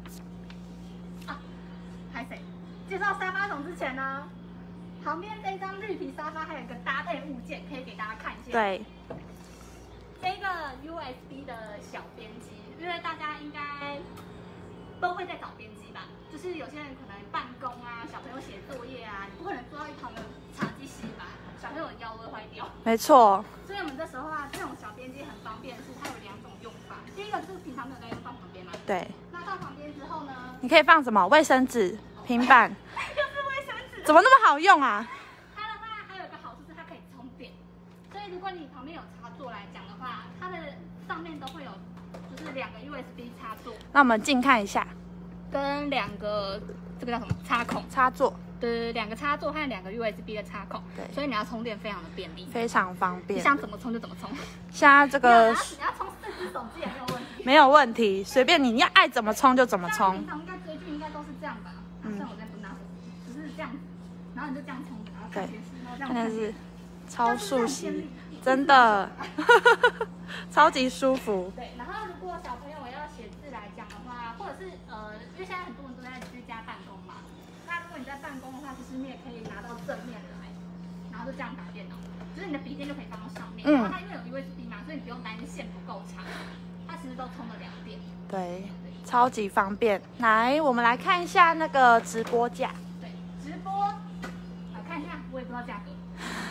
Speaker 1: 拍谁？介绍沙发床之前呢，旁边这张绿皮沙发还有一个搭配物件，可以给大家看一下。
Speaker 2: 对。
Speaker 1: 这个 USB 的小编机，因为大家应该都会在找编机吧？就是有些人可能办公啊，小朋友写作业啊，你不可能坐到一旁的茶几洗吧，小朋友的腰会坏掉。
Speaker 2: 没错。
Speaker 1: 所以我们这时候啊，这种小编机很方便，是它有2种用法。第一个就是平常没有在用，放旁边嘛。
Speaker 2: 对。
Speaker 1: 那放旁边之后呢？
Speaker 2: 你可以放什么？卫生纸、平板。
Speaker 1: 就是卫生纸。
Speaker 2: 怎么那么好用啊？
Speaker 1: 它的话还有一个好处是它可以充电，所以如果你旁边有插座来讲的话，它的上面都会有就是2个 USB 插座。
Speaker 2: 那我们近看一下，
Speaker 1: 跟2个这个叫什么
Speaker 2: 插座。
Speaker 1: 对，2个插座和2个 USB 的插孔。
Speaker 2: 对，
Speaker 1: 所以你要充电非常的便利，
Speaker 2: 非常方便。
Speaker 1: 你想怎么充就怎么充。
Speaker 2: 现在这个
Speaker 1: 你要充4只手机也没有问题。
Speaker 2: 没有问题，随便你要爱怎么充就怎么充。
Speaker 1: 平常应该追剧应该都是这样吧？虽然我在不拿手机，只是这样子，然后你就这样充，然后看电视，然后这样看电视。
Speaker 2: 超熟悉，真的，超级舒服。
Speaker 1: 对，然后如果小朋友要写字来讲的话，或者是因为现在很多人都在居家办公嘛，那如果你在办公的话，其实你也可以拿到正面来，然后就这样打电脑，就是你的笔电就可以放到上面。然后它因为有 USB 嘛，所以你不用担心线不够长，它其实都充了2点。
Speaker 2: 对，超级方便。来，我们来看一下那个直播价。
Speaker 1: 对，直播，来看一下，我也不知道价格。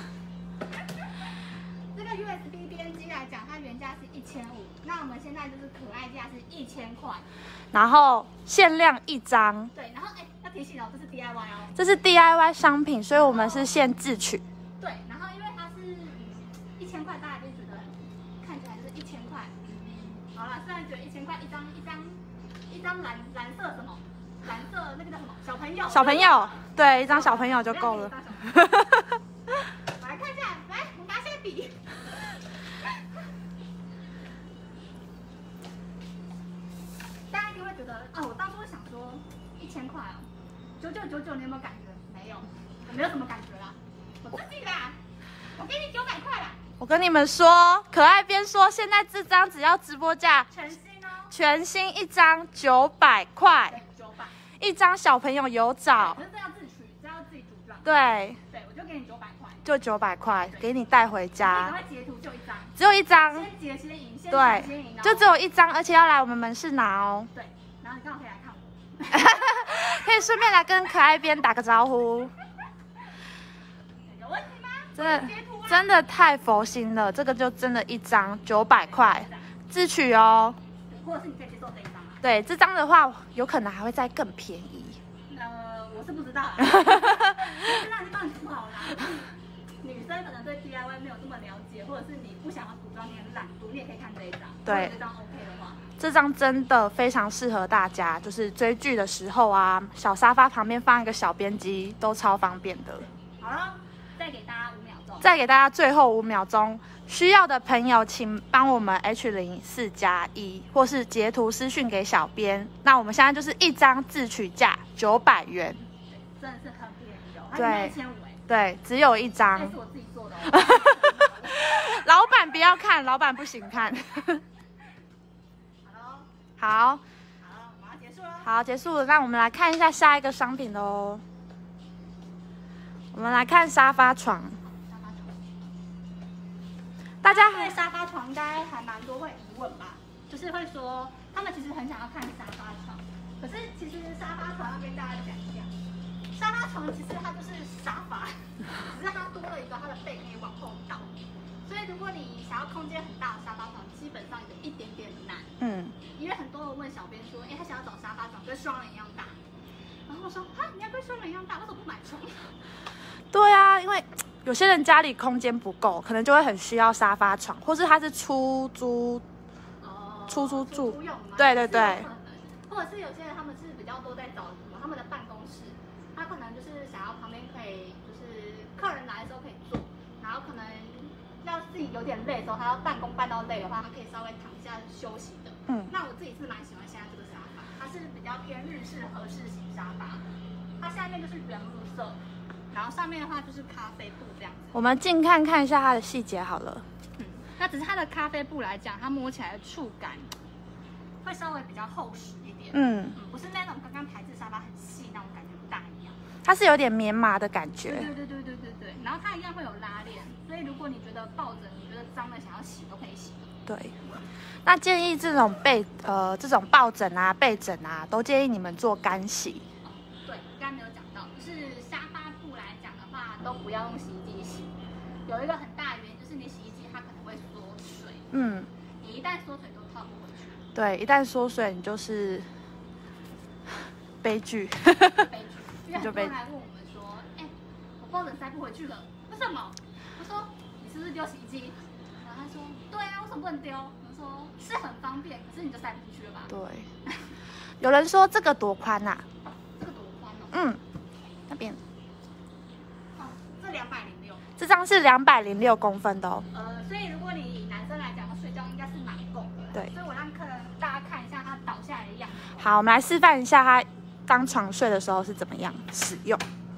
Speaker 1: 这个 USB 编辑来讲，它原价是1500，那我们现在就是可爱价是1000块，
Speaker 2: 然后限量1张。
Speaker 1: 对，然后要提醒哦，这是 DIY 哦，
Speaker 2: 这是 DIY 商品，所以我们是限自取。
Speaker 1: 对，然后因为它是1000块，大家就觉得看起来就是1000块。好了，虽然觉得1000块一张蓝色什么，蓝色那个叫什么小朋友，
Speaker 2: 对，一张小朋友就够了。
Speaker 1: 来看一下，来，我拿下笔。大家一定会觉得，我当初想说1000块哦，9999，你有没有感觉？没有，我没有什么感觉啦，我自己啦，我给你900块啦。
Speaker 2: 我跟你们说，可爱边说，现在这张只要直播价
Speaker 1: 全新哦，
Speaker 2: 全新一张900块
Speaker 1: ，900，
Speaker 2: 一张小朋友有找，
Speaker 1: 可是这要自取，这要自己组装。
Speaker 2: 对，
Speaker 1: 我就给你900块，
Speaker 2: 就900块，给你带回家。
Speaker 1: 赶快截图就1张，
Speaker 2: 只有1张，
Speaker 1: 先截先赢，先
Speaker 2: 对
Speaker 1: 先赢哦，
Speaker 2: 就只有1张，而且要来我们门市拿哦。
Speaker 1: 对，然后你刚好可以来看我。
Speaker 2: 可以顺便来跟可爱边打个招呼。
Speaker 1: 有问题吗？
Speaker 2: 真的太佛心了，这个就真的1张900块，自取哦。
Speaker 1: 或者是你可以接受这一张啊？
Speaker 2: 对，这张的话有可能还会再更便宜。
Speaker 1: 我是不知道啦，这样就帮你涂好啦。女生可能对 DIY 没有这么了解，或者是你不想要组装，你很懒惰，你也可以看这一张。
Speaker 2: 对，
Speaker 1: 这张 OK 的话，
Speaker 2: 这张真的非常适合大家，就是追剧的时候啊，小沙发旁边放一个小编机，都超方便的。
Speaker 1: 好了，再给大家5秒钟。
Speaker 2: 再给大家最后5秒钟，需要的朋友请帮我们 H04+1，或是截图私讯给小编。那我们现在就是1张自取价900元，
Speaker 1: 真的是很便宜哦，
Speaker 2: 对
Speaker 1: 1500
Speaker 2: 对，只有1张。
Speaker 1: 这是我自己做的哦。
Speaker 2: 老板不要看，老板不行看。好，
Speaker 1: 马上结束了。
Speaker 2: 好，结束了。那我们来看一下下一个商品喽。我们来看沙发床。大家
Speaker 1: 对沙发床应该还蛮多会疑问吧？就是会说他们其实很想要看沙发床，可是其实沙发床要跟大家讲一下，沙发床其实它就是沙发，只是它多了一个它的背可以往后倒。所以如果你想要空间很大的沙发床，基本上有一点点难。因为很多人问小编说，他想要找沙发床跟双人一样大，然后我说你要跟双人一样大，为什么不买床？
Speaker 2: 对啊，因为有些人家里空间不够，可能就会很需要沙发床，或是他是出租住，
Speaker 1: 用嘛，
Speaker 2: 对对对，
Speaker 1: 或者是有些人他们是比较多在找他们的办公室，他可能就是想要旁边可以就是客人来的时候可以坐，然后可能要自己有点累的时候，他要办公办到累的话，他可以稍微躺一下休息的。那我自己是蛮喜欢现在这个沙发，它是比较偏日式和式型沙发，它下面就是原木色，然后上面的话就是咖啡布这样子。我们
Speaker 2: 近看一下它的细节好了。
Speaker 1: 那只是它的咖啡布来讲，它摸起来的触感会稍微比较厚实一点。不是那种刚刚台式沙发很细那种感觉不大一样。
Speaker 2: 它是有点棉麻的感觉。
Speaker 1: 对。然后它一样会有拉链，所以如果你觉得抱着你觉得脏了想要洗都可以洗。
Speaker 2: 对。那建议这种这种抱枕啊、被枕啊，都建议你们做干洗。
Speaker 1: 对，刚刚没有讲到，就是沙发布来讲的话，都不要用洗衣机洗。有一个很大的原因就是你洗衣机它可能会缩水。你一旦缩水都套不回去。对，一旦缩水你就是悲剧。因为很多人来问我们说，我抱枕塞不回去了，为什么？我说你是不是丢洗衣机？然后他说对啊，为什么不能丢？说是很方便，可是你就塞不进去了吧？对。
Speaker 2: 有人说这个多宽呐？
Speaker 1: 这个多宽哦？
Speaker 2: 那边。
Speaker 1: 这206。
Speaker 2: 这张是206公分的哦。
Speaker 1: 所以如果你以男生来讲，睡觉应该是蛮够的。对。所以我让大家看一下它倒下来的样子。
Speaker 2: 好，我们来示范一下它当床睡的时候是怎么样使用。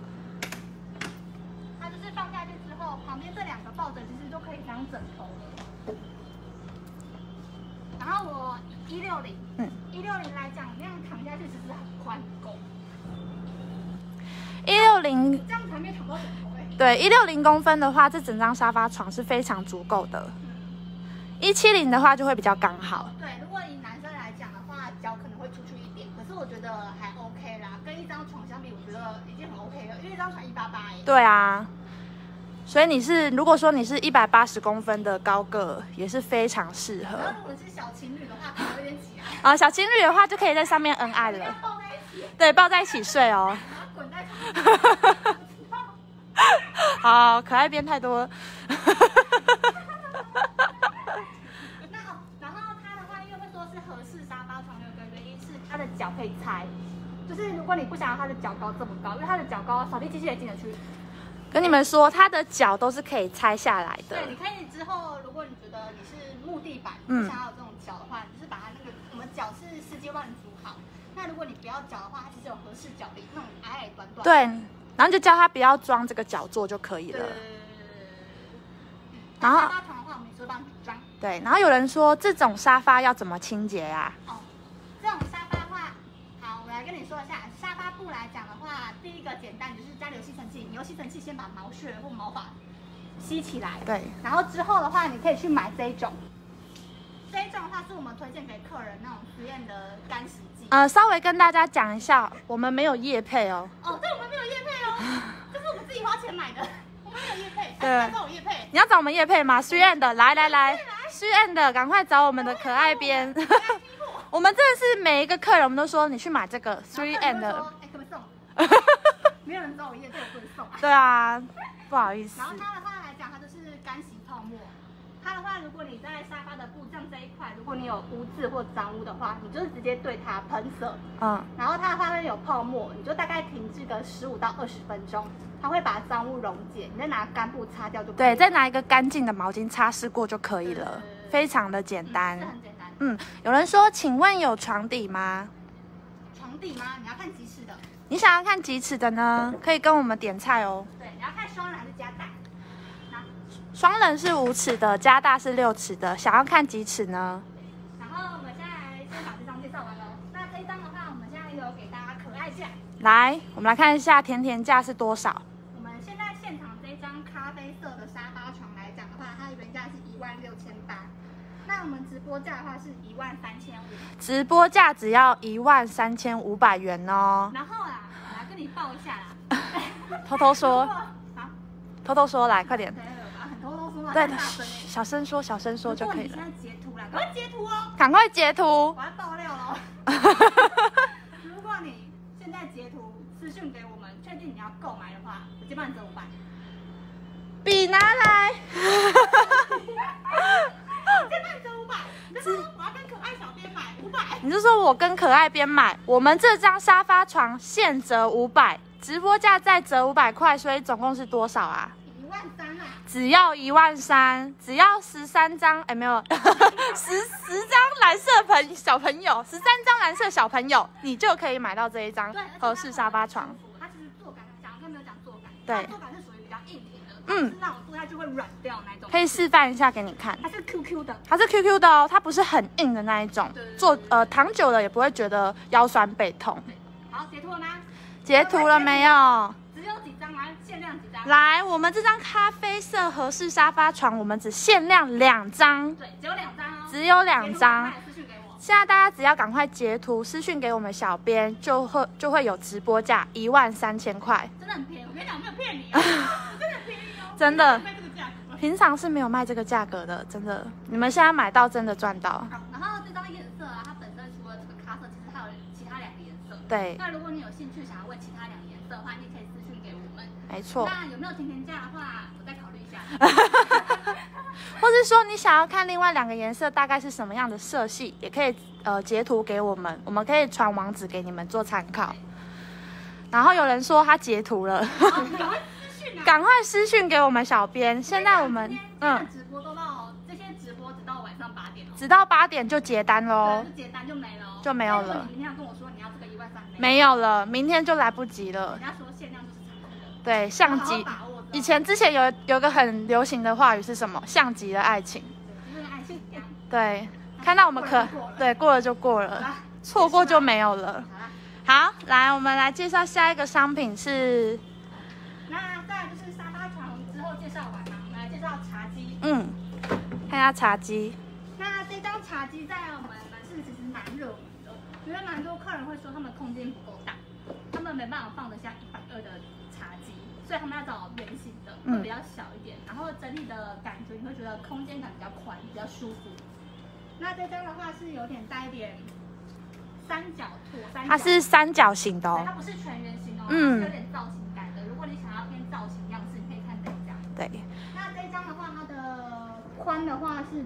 Speaker 1: 它就是放下去之后，旁边这2个抱枕其实都可以当枕头了。然后我160来讲，那样躺下去其实很宽够。
Speaker 2: 160
Speaker 1: 这样才没躺到枕头。
Speaker 2: 对，160公分的话，这整张沙发床是非常足够的。 170的话就会比较刚好。
Speaker 1: 对，如果以男生来讲的话，脚可能会出去一点，可是我觉得还 OK 啦，跟一张床相比，我觉得已经很 OK 了，因为一张床188耶。
Speaker 2: 对啊，所以如果说你是180公分的高个，也是非常适合。
Speaker 1: 然后如果是小情侣的话，可能有点起来。
Speaker 2: 啊，小情侣的话就可以在上面恩爱了。
Speaker 1: 抱在一起。对，
Speaker 2: 抱在一起睡哦。
Speaker 1: 然后滚在床上。
Speaker 2: 好，可爱边太多了。
Speaker 1: 然后它的话，因为会说是合适沙发床，有一个原因是它的脚可以拆，就是如果你不想要它的脚高这么高，因为它的脚高，扫地机器也进得去。
Speaker 2: 跟你们说，它的脚都是可以拆下来的。
Speaker 1: 对，你可以之后，如果你觉得你是木地板，不想要有这种脚的话，你就是把它那个我们脚是10几万组好。那如果你不要脚的话，它其实有合适脚力，那种矮矮短短。
Speaker 2: 对，然后就叫他不要装这个脚座就可以了。然后
Speaker 1: 沙发床的话，我们也是会帮你装。
Speaker 2: 对，然后有人说这种沙发要怎么清洁啊？
Speaker 1: 哦，这种沙发的话，好，我来跟你说一下，沙发布来讲的话，第一个简单就是家里有吸尘器，你用吸尘器先把毛屑或毛发吸起来。
Speaker 2: 对，
Speaker 1: 然后之后的话，你可以去买这一种。这一种的话是我们推荐给客人那种实验的干洗剂。
Speaker 2: 稍微跟大家讲一下，我们没有业配哦。
Speaker 1: 哦，对，我们没有业配哦，这是我们自己花钱买的，我们没有业配。
Speaker 2: 对，
Speaker 1: 要找我业配。
Speaker 2: 你要找我们业配吗？3N 的，来，3N 的，赶快找我们的可爱边。我们真的是每一个客人，我们都说你去买这个 3N 的。
Speaker 1: 哎，可不可以送？没有人找我业配，我不能送。
Speaker 2: 对啊，不好意思。
Speaker 1: 然后它的话来讲，它就是干洗泡沫。它的话，如果你在沙发的布像这一块，如果你有污渍或脏污的话，你就是直接对它喷射。然后它的话会有泡沫，你就大概停滞个15到20分钟，它会把脏污溶解，你再拿干布擦掉就可以。
Speaker 2: 对，再拿一个干净的毛巾擦拭过就可以了，非常的简单。
Speaker 1: 是很简单。
Speaker 2: 有人说，请问有床底吗？
Speaker 1: 床底吗？你要看几尺的？
Speaker 2: 你想要看几尺的呢？可以跟我们点菜哦。
Speaker 1: 对，你要看双人还是加大？
Speaker 2: 双人是5尺的，加大是6尺的，想要看几尺呢？
Speaker 1: 然后我们现在先把这张介绍完喽。那这一张的话，我们现在有给大家可爱价。
Speaker 2: 来，我们来看一下甜甜价是多少。
Speaker 1: 我们现在现场这张咖啡色的沙发床来讲的话，它的原价是16800，那我们直播价的话是13500。
Speaker 2: 直播价只要13500元哦。
Speaker 1: 然后啦，我来跟你报一下啦。
Speaker 2: 偷偷说，偷偷说，来快点。
Speaker 1: 很偷偷说嘛，
Speaker 2: 对，
Speaker 1: 小声
Speaker 2: 小声说就可以了。
Speaker 1: 现在截图啦，赶快截图哦！
Speaker 2: 赶快截图。
Speaker 1: 我要爆料喽。如果你现在截图私讯给我们，确定你要购买的话，我就帮你折500。
Speaker 2: 笔拿来。
Speaker 1: 我就帮你折500。你就说我要跟可爱小编买500。
Speaker 2: 你就说我跟可爱边买，我们这张沙发床现折500，直播价再折500块，所以总共是多少啊
Speaker 1: ？13000啊！
Speaker 2: 只要13000，只要13张，没有，10张蓝色小朋友，13张蓝色小朋友，你就可以买到这一张合适沙发床。
Speaker 1: 它其实坐感，刚刚没有讲坐感，
Speaker 2: 对，
Speaker 1: 坐感是属于比较硬挺的，是让我坐下去会软掉那种。
Speaker 2: 可以示范一下给你看。
Speaker 1: 它是 QQ 的，
Speaker 2: 它是 QQ 的哦，它不是很硬的那一种，躺久了也不会觉得腰酸背痛。
Speaker 1: 好，截图了吗？
Speaker 2: 截图了没有？
Speaker 1: 只有几张啊？限量几张？
Speaker 2: 来，我们这张咖啡色合适沙发床，我们只限量2张。
Speaker 1: 对，只有2张哦。
Speaker 2: 只有2张。
Speaker 1: 私讯给我。
Speaker 2: 现在大家只要赶快截图私讯给我们小编，就会有直播价13000块。
Speaker 1: 真的很便宜，我跟你讲，我没有骗你哦，真的很便宜哦。
Speaker 2: 真的。
Speaker 1: 卖这个价格。
Speaker 2: 平常是没有卖这个价格的，真的。你们现在买到真的赚到。
Speaker 1: 好，然后这张颜色啊，它本身除了这个咖色，其实还有其他2个颜色。
Speaker 2: 对。
Speaker 1: 那如果你有兴趣想要问其他2个颜色的话，你可以私讯给我们。
Speaker 2: 没错。
Speaker 1: 那有没有甜甜价的话，我再考虑一下。
Speaker 2: 或是说你想要看另外2个颜色大概是什么样的色系，也可以截图给我们，我们可以传网址给你们做参考。然后有人说他截图了，赶快私讯给我们小编。现在我们
Speaker 1: 直播都到这些直播直到晚上8点哦，
Speaker 2: 直到8点就结单喽，
Speaker 1: 就结单就没了，
Speaker 2: 就没有了。
Speaker 1: 你明天要跟我说你要这个13000，
Speaker 2: 没有了，明天就来不及了。
Speaker 1: 人家说限量就是残酷的。
Speaker 2: 对，相机。之前有个很流行的话语是什么？像极了爱情。
Speaker 1: 对，就是爱情一样。
Speaker 2: 对，看到我们过了就过了，错过就没有了。好，来，我们来介绍下一个商品是。
Speaker 1: 那再来就是沙发床之后介绍完嘛，我们来介绍茶几。
Speaker 2: 看一下茶几。
Speaker 1: 茶几在我们门市其实蛮热门的，因为蛮多客人会说他们空间不够大，他们没办法放得下120的茶几，所以他们要找圆形的，会比较小一点，然后整体的感觉你会觉得空间感比较宽，比较舒服。那这张的话是有点带一点三角托，
Speaker 2: 它是三角形的哦，
Speaker 1: 它不是全圆形哦，它是有点造型感的。如果你想要偏造型样式，你可以看这一张。
Speaker 2: 对。
Speaker 1: 那这一张的话，它的宽的话是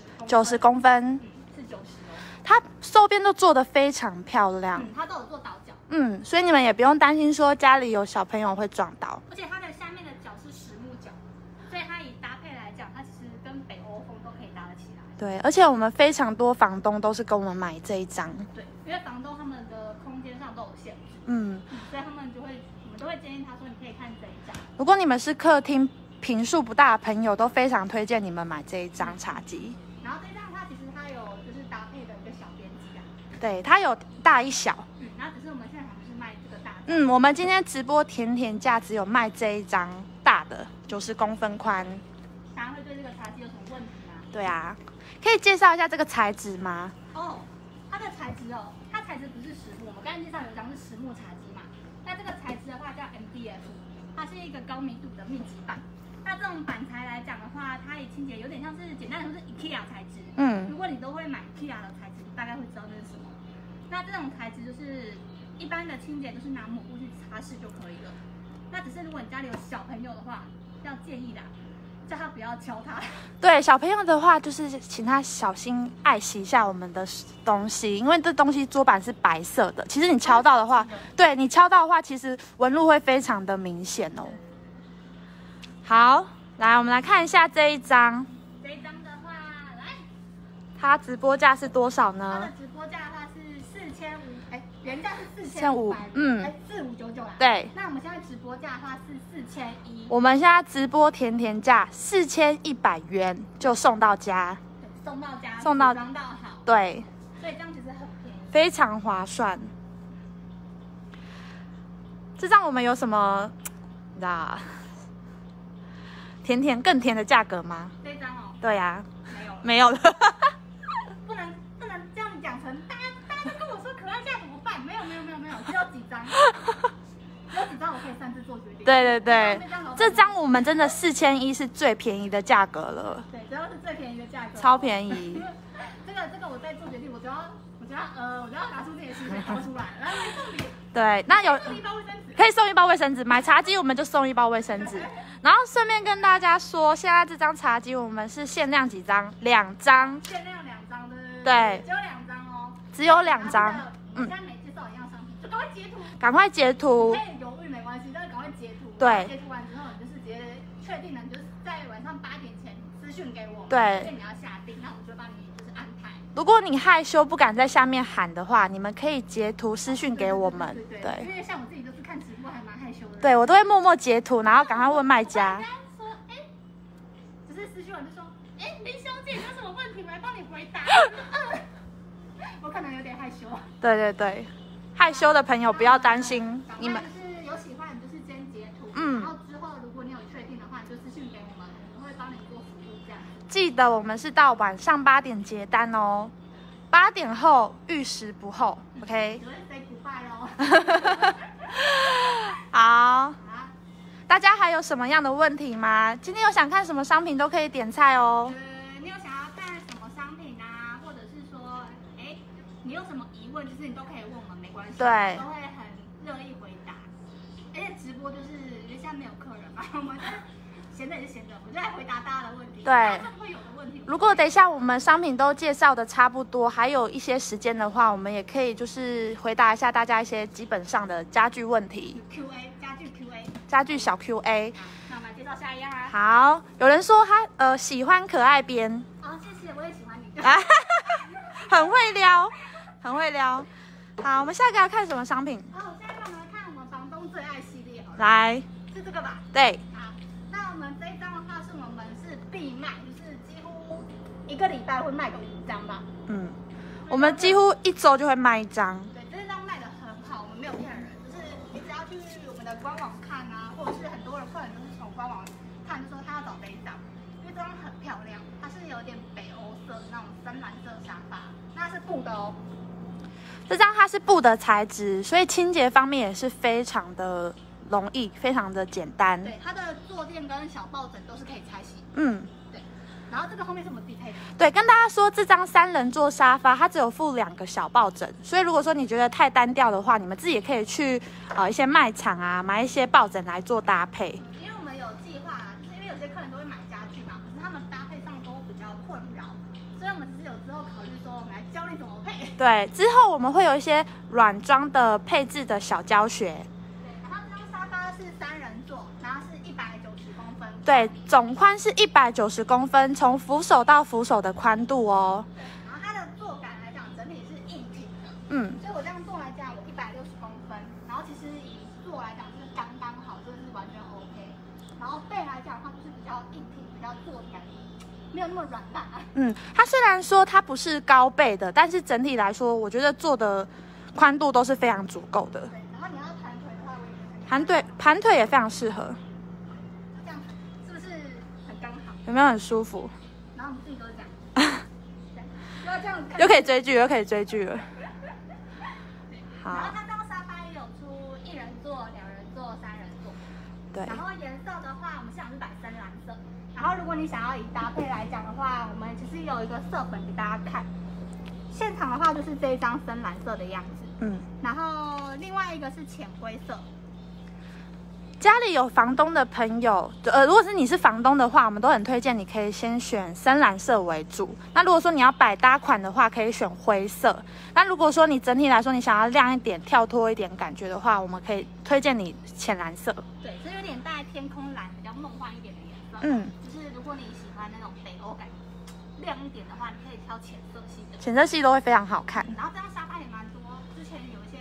Speaker 2: 90公分，
Speaker 1: 是90哦。
Speaker 2: 它周边都做得非常漂亮，
Speaker 1: 它都有做倒角。
Speaker 2: 所以你们也不用担心说家里有小朋友会撞到。
Speaker 1: 而且它的下面的角是实木角，所以它以搭配来讲，它其实跟北欧风都可以搭得起来。
Speaker 2: 对，而且我们非常多房东都是跟我们买这一张。
Speaker 1: 对，因为房东他们的空间上都有限制，所以他们我们都会建议他说，你可以看这一张。
Speaker 2: 如果你们是客厅坪数不大的朋友，都非常推荐你们买这一张茶几。
Speaker 1: 然后这张的话，其实它有就是搭配的一个小边机啊。
Speaker 2: 对，它有大一小。
Speaker 1: 然后只是我们现在还不是卖这个大。
Speaker 2: 我们今天直播甜甜价只有卖这一张大的90公分宽。
Speaker 1: 大家会对这个茶几有什么问题吗？
Speaker 2: 对啊，可以介绍一下这个材质吗？
Speaker 1: 它的材质它材质不是实木，我们刚才介绍有一张是实木茶几嘛。那这个材质的话叫 MDF， 它是一个高密度的密集板。那这种板材来讲的话，它也清洁有点像是简单的说是 IKEA 材质。如果你都会买 IKEA 的材质，你大概会知道那是什么。那这种材质就是一般的清洁就是拿抹布去擦拭就可以了。那只是如果你家里有小朋友的话，要建议的，叫他不要敲它。
Speaker 2: 对，小朋友的话就是请他小心爱惜一下我们的东西，因为这东西桌板是白色的，其实你敲到的话，对你敲到的话，其实纹路会非常的明显哦。好，来我们来看一下这一张。
Speaker 1: 这一张的话，来，
Speaker 2: 它直播价是多少呢？
Speaker 1: 它的直播价的话是4500，原价是4500， 4599啦。
Speaker 2: 对。
Speaker 1: 那我们现在直播价的话是4100。
Speaker 2: 我们现在直播甜甜价4100元就送到家。
Speaker 1: 对，送到家，
Speaker 2: 送到
Speaker 1: 装到好。
Speaker 2: 对。
Speaker 1: 所以这样其实很便宜，
Speaker 2: 非常划算。这张我们有什么？甜甜更甜的价格吗？
Speaker 1: 这张
Speaker 2: 对呀，
Speaker 1: 没有
Speaker 2: 了。
Speaker 1: 不能这样讲成大家都跟我说可爱价怎么办？没有，只有几张，我可以擅自做决定。
Speaker 2: 对，这张我们真的4100是最便宜的价格了。
Speaker 1: 对，只要是最便宜的价格，
Speaker 2: 超便宜。
Speaker 1: 这个我在做决定，我就要拿出自己的薪水掏出来，然后没送礼。
Speaker 2: 对，那有
Speaker 1: 送一包卫生纸，
Speaker 2: 可以送1包卫生纸，买茶几我们就送1包卫生纸。然后顺便跟大家说，现在这张茶几我们是限量几张？2张。
Speaker 1: 限量2张的。
Speaker 2: 对，
Speaker 1: 只有2张哦。
Speaker 2: 只有2张。
Speaker 1: 现在每介绍一样商品，就赶快截图。
Speaker 2: 赶快截图。
Speaker 1: 可以犹豫没关系，但是赶快截图。
Speaker 2: 对。
Speaker 1: 截图完之后，你就是直接确定了，你就是在晚上8点前私讯给我。
Speaker 2: 对。
Speaker 1: 所以你要下定，那我们就帮你就是安排。
Speaker 2: 如果你害羞不敢在下面喊的话，你们可以截图私讯给我们。
Speaker 1: 对。因为像我自己就是看直播还蛮害羞的。
Speaker 2: 对，我都会默默截图，然后赶快问卖家。
Speaker 1: 只是私讯完就说，林小姐有什么问题，我来帮你回答。我可能有点害羞。
Speaker 2: 对，害羞的朋友不要担心，
Speaker 1: 你们就是有喜欢，你就是先截图，然后之后如果你有确定的话，你就私讯给我们，我们会帮你做服务这样。记
Speaker 2: 得我们是到晚上8点结单哦，8点后逾时不候 ，OK？
Speaker 1: 有人 say goodbye 咯。
Speaker 2: 好。大家还有什么样的问题吗？今天有想看什么商品都可以点菜哦。
Speaker 1: 你有想要看什么商品啊，或者是说，你有什么疑问，就是你都可以问我们，没关系，
Speaker 2: 对，
Speaker 1: 都会很乐意回答。而且直播就是因为现在没有客人嘛，我们闲着也是闲着，我就来回答大家的问题。对，会有的问题。如
Speaker 2: 果等一下我们商品都介绍的差不多，还有一些时间的话，我们也可以就是回答一下大家一些基本上的家具问题。家具小 QA。
Speaker 1: 那我们来介绍下一样啊。
Speaker 2: 好，有人说他喜欢可爱边。
Speaker 1: 谢谢，我也喜欢你。
Speaker 2: 很会撩，很会撩。好，我们下一个要看什么商品？
Speaker 1: 下一个我们来看我们房东最爱系列好了。
Speaker 2: 来，
Speaker 1: 是这个吧？
Speaker 2: 对。
Speaker 1: 好，那我们这一张的话是我们是必卖，就是几乎1个礼拜会卖个5张吧。
Speaker 2: 我们几乎1周就会卖1张。
Speaker 1: 对，这张卖的很好，我们没有骗人，就是你只要去我们的官网看啊，或者是很多人客人都是从官网看，就说他要找这一张，因为这张很漂亮，它是有点北欧色的那种深蓝色沙发，那是布的哦。
Speaker 2: 这张它是布的材质，所以清洁方面也是非常的容易，非常的简单。
Speaker 1: 对，它的坐垫跟小抱枕都是可以拆洗。对。然后这个后面是我们自己配的。
Speaker 2: 对，跟大家说，这张3人座沙发它只有附2个小抱枕，所以如果说你觉得太单调的话，你们自己也可以去一些卖场啊买一些抱枕来做搭配。
Speaker 1: 因为我们有计划，就是因为有些客人都会买家具嘛，可是他们搭配上都比较困扰，所以我们只是有之后考虑说，我们来教你怎么配。
Speaker 2: 对，之后我们会有一些软装的配置的小教学。
Speaker 1: 对，然后这张沙发是3人座，然后是190公分。
Speaker 2: 对，总宽是190公分，从扶手到扶手的宽度哦。
Speaker 1: 对，然后它的坐感来讲，整体是硬挺的。所以我这样坐来讲，我160公分，然后其实以坐来讲就是刚刚好，就是完全 OK。然后背来讲的话，就是比较硬挺，比较坐感没有那么软烂。
Speaker 2: 它虽然说它不是高背的，但是整体来说，我觉得坐的宽度都是非常足够的。
Speaker 1: 对，然后你要盘腿的话，我也觉得
Speaker 2: 盘腿也非常适合。
Speaker 1: 这样是不是很刚好？
Speaker 2: 有没有很舒服？
Speaker 1: 然后我们自己都是这样，不要这样看。
Speaker 2: 又可以追剧，又可以追剧了。好。
Speaker 1: 然后它这张沙发也有出1人座、2人座、3人座。
Speaker 2: 对。
Speaker 1: 然后颜色的话，我们现场是摆深蓝色。然后如果你想要以搭配来讲的话，我们其实有一个色本给大家看。现场的话就是这一张深蓝色的样子。然后另外一个是浅灰色。
Speaker 2: 家里有房东的朋友，如果是你是房东的话，我们都很推荐你可以先选深蓝色为主。那如果说你要百搭款的话，可以选灰色。那如果说你整体来说你想要亮一点、跳脱一点感觉的话，我们可以推荐你浅蓝色。
Speaker 1: 对，这有点带天空蓝，比较梦幻一点的颜色。就是如果你喜欢那种北欧感亮一点的话，你可以挑浅色系的。
Speaker 2: 浅色系都会非常好看。
Speaker 1: 然后这张沙发也蛮多，之前有一些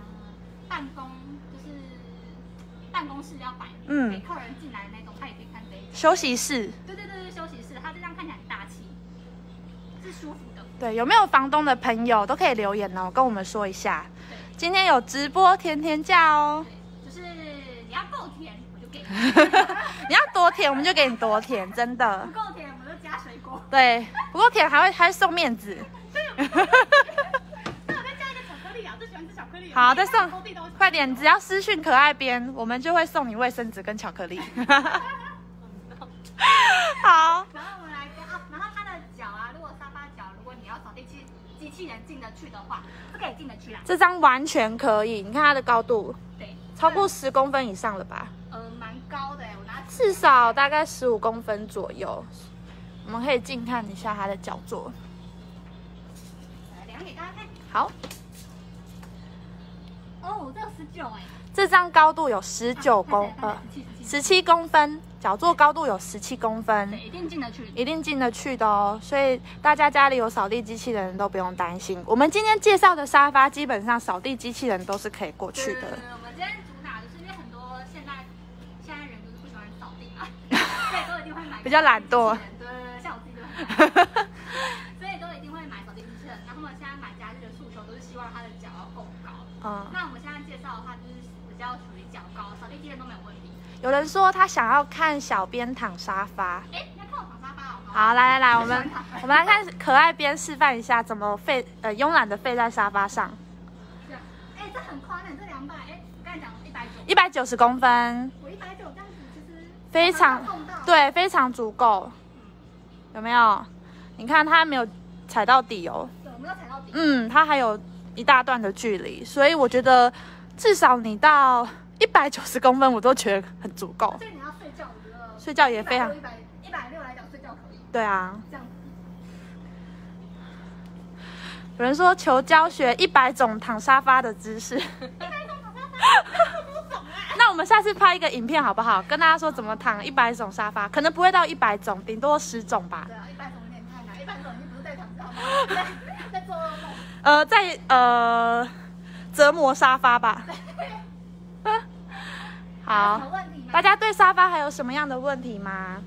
Speaker 1: 办公室要摆给客人进来的那种，他也可以看这一种。休息室。对，休息室，它这样看起来很大气，是舒服的。对，
Speaker 2: 有没有房东的朋友都可以留言哦，跟我们说一下。今天有直播甜价哦。
Speaker 1: 就是你要够甜，我就给你。
Speaker 2: 你要多甜，我们就给你多甜，真的。
Speaker 1: 不够甜，我们就加水果。
Speaker 2: 对，不够甜还会送面子。
Speaker 1: 那我再加一个巧克力啊，最喜欢吃巧克力。
Speaker 2: 好，再送。快点，只要私讯可爱边，我们就会送你卫生纸跟巧克力。好。
Speaker 1: 然后我们来看然后它的脚啊，如果沙发脚，如果你要扫地机器人进得去的话，是可以进得去啦。
Speaker 2: 这张完全可以，你看它的高度，
Speaker 1: 对，
Speaker 2: 超过10公分以上了吧？
Speaker 1: 蛮高的我拿
Speaker 2: 至少大概15公分左右。我们可以近看一下它的脚座。
Speaker 1: 来量给大家看。
Speaker 2: 好。
Speaker 1: 哦，这有19
Speaker 2: 这张高度有17公分，脚座高度有17公分，
Speaker 1: 对，一定进得去，
Speaker 2: 一定进得去的哦。所以大家家里有扫地机器人都不用担心。我们今天介绍的沙发，基本上扫地机器人都是可以过去的。
Speaker 1: 我们今天主打就是因为很多现在人就是不喜欢扫地嘛，所以都一定会买
Speaker 2: 比较懒惰。
Speaker 1: 对，像我自己就很懒。所以都一定会买扫地机器人。然后我们现在买家具的诉求都是希望它的脚要够高。那我们现在介绍的话，就是比较属于脚高，扫地机器人都没有问题。
Speaker 2: 有人说他想要看小编躺沙发，
Speaker 1: 你要看我躺沙发好吗？
Speaker 2: 好，来，我们来看可爱边示范一下怎么慵懒的废在沙发上。
Speaker 1: 这很宽的，这200，我刚才讲
Speaker 2: 190公分。
Speaker 1: 我190这样子其实
Speaker 2: 非常对，非常足够。有没有？你看它没有踩到底哦。
Speaker 1: 对，没有踩到底。
Speaker 2: 它还有一大段的距离，所以我觉得至少你到190公分，我都觉得很足够。
Speaker 1: 所以你要睡觉，我觉得
Speaker 2: 睡觉也非常。160
Speaker 1: 来讲，睡觉可以。
Speaker 2: 对啊。
Speaker 1: 这样子。
Speaker 2: 有人说求教学100种躺沙发的姿势。100
Speaker 1: 种躺沙发，多种
Speaker 2: 那我们下次拍一个影片好不好？跟大家说怎么躺100种沙发，可能不会到100种，顶多10种吧。
Speaker 1: 对啊，100种有点太难，100种你不是在躺沙发，在做噩
Speaker 2: 在
Speaker 1: 梦。
Speaker 2: 折磨沙发吧。好，大家对沙发还有什么样的问题吗？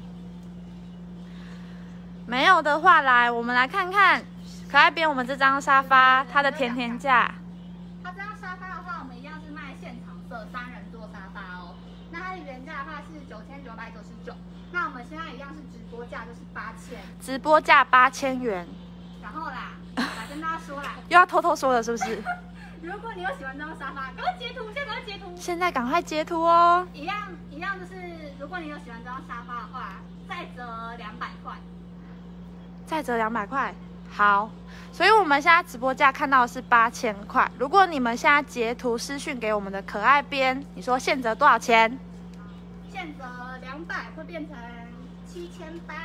Speaker 2: 没有的话，我们来看看可爱边我们这张沙发它的甜价。
Speaker 1: 它这张沙发的话，我们一样是卖现场色3人座沙发哦。那它的原价的话是9999，那我们现在一样是直播价就是8000。
Speaker 2: 直播价8000元。
Speaker 1: 然后啦，来跟大家说啦，
Speaker 2: 又要偷偷说了是不是？
Speaker 1: 如果你有喜欢这张沙发，赶快截图，现在赶快截图。
Speaker 2: 现在赶快截图哦！
Speaker 1: 一样就是，如果你有喜欢这张沙发的话，再折200块。
Speaker 2: 再折200块，好。所以我们现在直播价看到的是8000块。如果你们现在截图私讯给我们的可爱编，你说现折多少钱？
Speaker 1: 现折200会变成7800。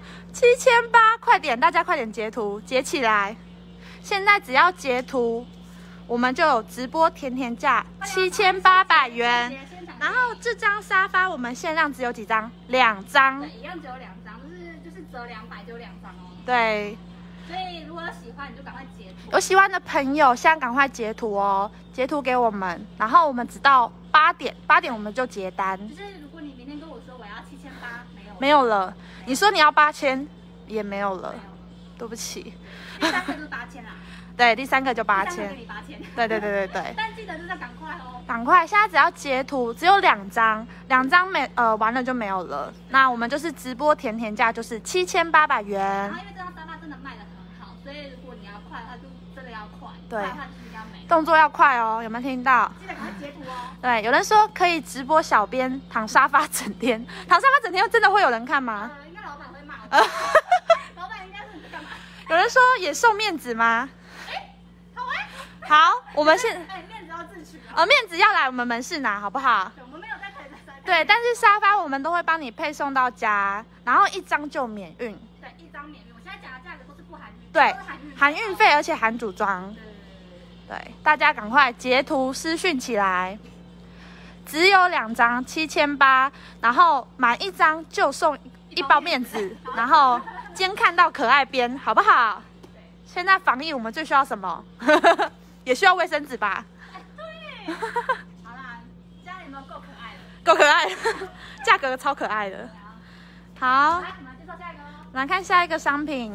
Speaker 2: 7800，快点，大家快点截图，截起来！现在只要截图，我们就有直播甜甜价7800元。然后这张沙发我们限量只有几张？2张。
Speaker 1: 对，一样只有2张，就是折200就有2张哦。
Speaker 2: 对。
Speaker 1: 所以如果有喜欢，你就赶快截图。
Speaker 2: 有喜欢的朋友，现在赶快截图哦，截图给我们，然后我们只到8点我们就结单。
Speaker 1: 就是如果你明天跟我说我要7800，
Speaker 2: 没有了。你说你要8000，也没有了。对不起。
Speaker 1: 第3个就是8000啦。
Speaker 2: 对，第3个就8000。
Speaker 1: 给你8000。
Speaker 2: 对。
Speaker 1: 但记得就是要赶快哦。
Speaker 2: 赶快，现在只要截图，只有2张，2张完了就没有了。那我们就是直播甜甜价，就是7800元。
Speaker 1: 然后因为这张沙发真的卖得很好，所以如果你要快的话，就真的要快。
Speaker 2: 对，
Speaker 1: 快的话就是要美。
Speaker 2: 动作要快哦，有没有听到？
Speaker 1: 记得赶快截图哦。
Speaker 2: 对，有人说可以直播小编躺沙发整天，躺沙发整天真的会有人看吗？
Speaker 1: 应该老板会骂我。老板应该是你在干嘛？
Speaker 2: 有人说也送面子吗？
Speaker 1: 好啊。
Speaker 2: 好，我们现
Speaker 1: 面子要自取。
Speaker 2: 面子要来我们门市拿，好不好？
Speaker 1: 我们没有在台在。
Speaker 2: 对，但是沙发我们都会帮你配送到家，然后1张就免运。
Speaker 1: 对，1张免运。我现在讲的价格都是不含运。
Speaker 2: 对，含运费，而且含组装。对，大家赶快截图私讯起来，只有2张7800，然后买1张就送1包面子，然后监看到可爱边，好不好？现在防疫我们最需要什么？也需要卫生纸吧？
Speaker 1: 对。好啦，家里有没有够可爱的？
Speaker 2: 够可爱的，价格超可爱的。好，
Speaker 1: 来，我们介绍下一个哦。
Speaker 2: 来看下一个商品。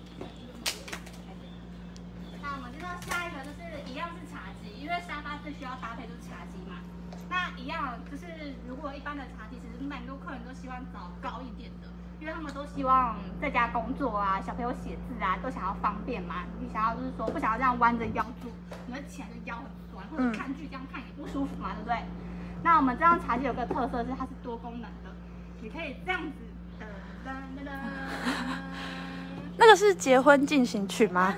Speaker 1: 那我们介绍下一个就是一样是茶几，因为沙发最需要搭配就是茶几嘛。那一样就是如果一般的茶几，其实蛮多客人都希望找高一点的，因为他们都希望在家工作啊，小朋友写字啊，都想要方便嘛。你想要就是说不想要这样弯着腰坐，你会起来就腰很酸，或者看剧这样看也不舒服嘛，对不对？那我们这张茶几有个特色是它是多功能的，你可以这样子的，
Speaker 2: 那个是结婚进行曲吗？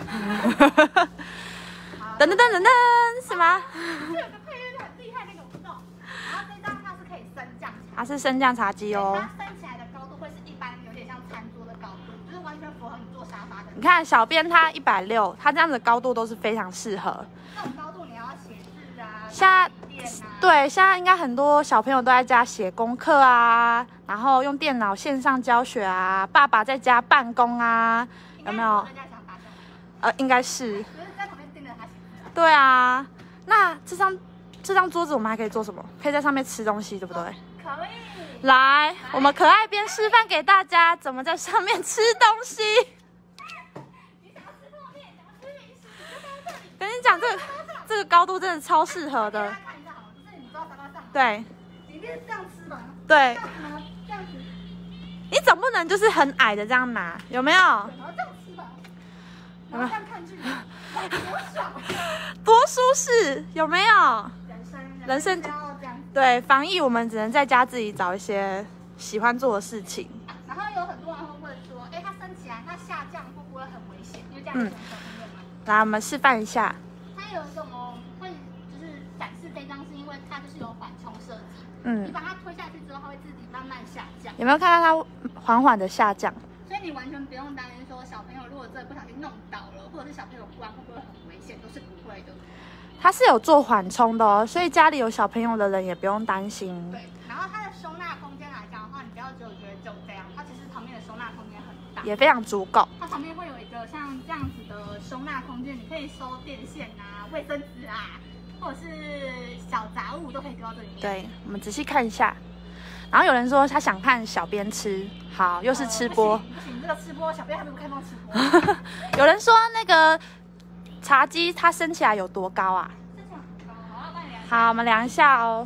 Speaker 2: 噔噔噔噔噔，是吗？
Speaker 1: 是有个配乐很厉害那个舞动，然后这张它是可以升降起来，
Speaker 2: 它是升降茶几哦。
Speaker 1: 它升起来的高度会是一般有点像餐桌的高度，就是完全符合你坐沙发的。
Speaker 2: 你看小编他160，他这样子的高度都是非常适合。
Speaker 1: 这种高度你要写字啊，
Speaker 2: 现在
Speaker 1: 电啊。
Speaker 2: 对，现在应该很多小朋友都在家写功课啊，然后用电脑线上教学啊，爸爸在家办公啊，有没有？应该是。
Speaker 1: 就是在旁边盯着他写字。
Speaker 2: 对啊，那这张桌子我们还可以做什么？可以在上面吃东西，对不对？
Speaker 1: 可以。
Speaker 2: 来，我们可爱边示范给大家怎么在上面吃东西。
Speaker 1: 你想要吃泡面，想要吃零食，你就在这里。
Speaker 2: 跟你讲，这个高度真的超适合的。
Speaker 1: 大家看一下好了，就是你坐沙发上。
Speaker 2: 对。
Speaker 1: 你一定是这样吃吧？
Speaker 2: 对。
Speaker 1: 这样子。
Speaker 2: 你总不能就是很矮的这样拿，有没有？
Speaker 1: 然后这样吃吧。然后这样看剧，多爽！
Speaker 2: 多舒适，有没有？人生
Speaker 1: 要这样。
Speaker 2: 对，防疫我们只能在家自己找一些喜欢做的事情。
Speaker 1: 然后有很多人会问说，哎，它升起来，它下降会不会很危险？因为这样有小朋友嘛。
Speaker 2: 来，我们示范一下。
Speaker 1: 它有一种会就是展示这张，是因为它就是有缓冲设计。你把它推下去之后，它会自己慢慢下降。
Speaker 2: 有没有看到它缓缓的下降？
Speaker 1: 所以你完全不用担心说小朋友如果真的不小心弄倒了，或者是小朋友不安会不会很危险，都是不会的。
Speaker 2: 它是有做缓冲的哦，所以家里有小朋友的人也不用担心。
Speaker 1: 对，然后它的收纳空间来讲的话，你不要只有觉得就这样，它其实旁边的收纳空间很大，
Speaker 2: 也非常足够。
Speaker 1: 它旁边会有一个像这样子的收纳空间，你可以收电线啊、卫生纸啊，或者是小杂物都可以丢到这里面。
Speaker 2: 对，我们仔细看一下。然后有人说他想看小编吃，好，又是吃播。
Speaker 1: 不行，这个吃播小编还没有开放吃播。
Speaker 2: 有人说那个茶几它升起来有多高啊？
Speaker 1: 升起来很高，好，帮你量一下。
Speaker 2: 好，我们量一下哦。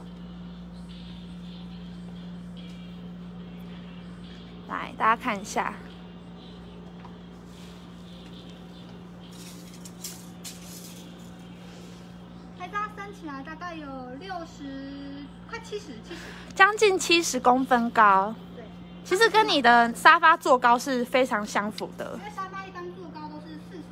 Speaker 2: 来，大家看一下。
Speaker 1: 这样升起来大概有60，快70，
Speaker 2: 将近70公分高。
Speaker 1: 对，
Speaker 2: 其实跟你的沙发坐高是非常相符的。
Speaker 1: 因为沙发一般坐高都是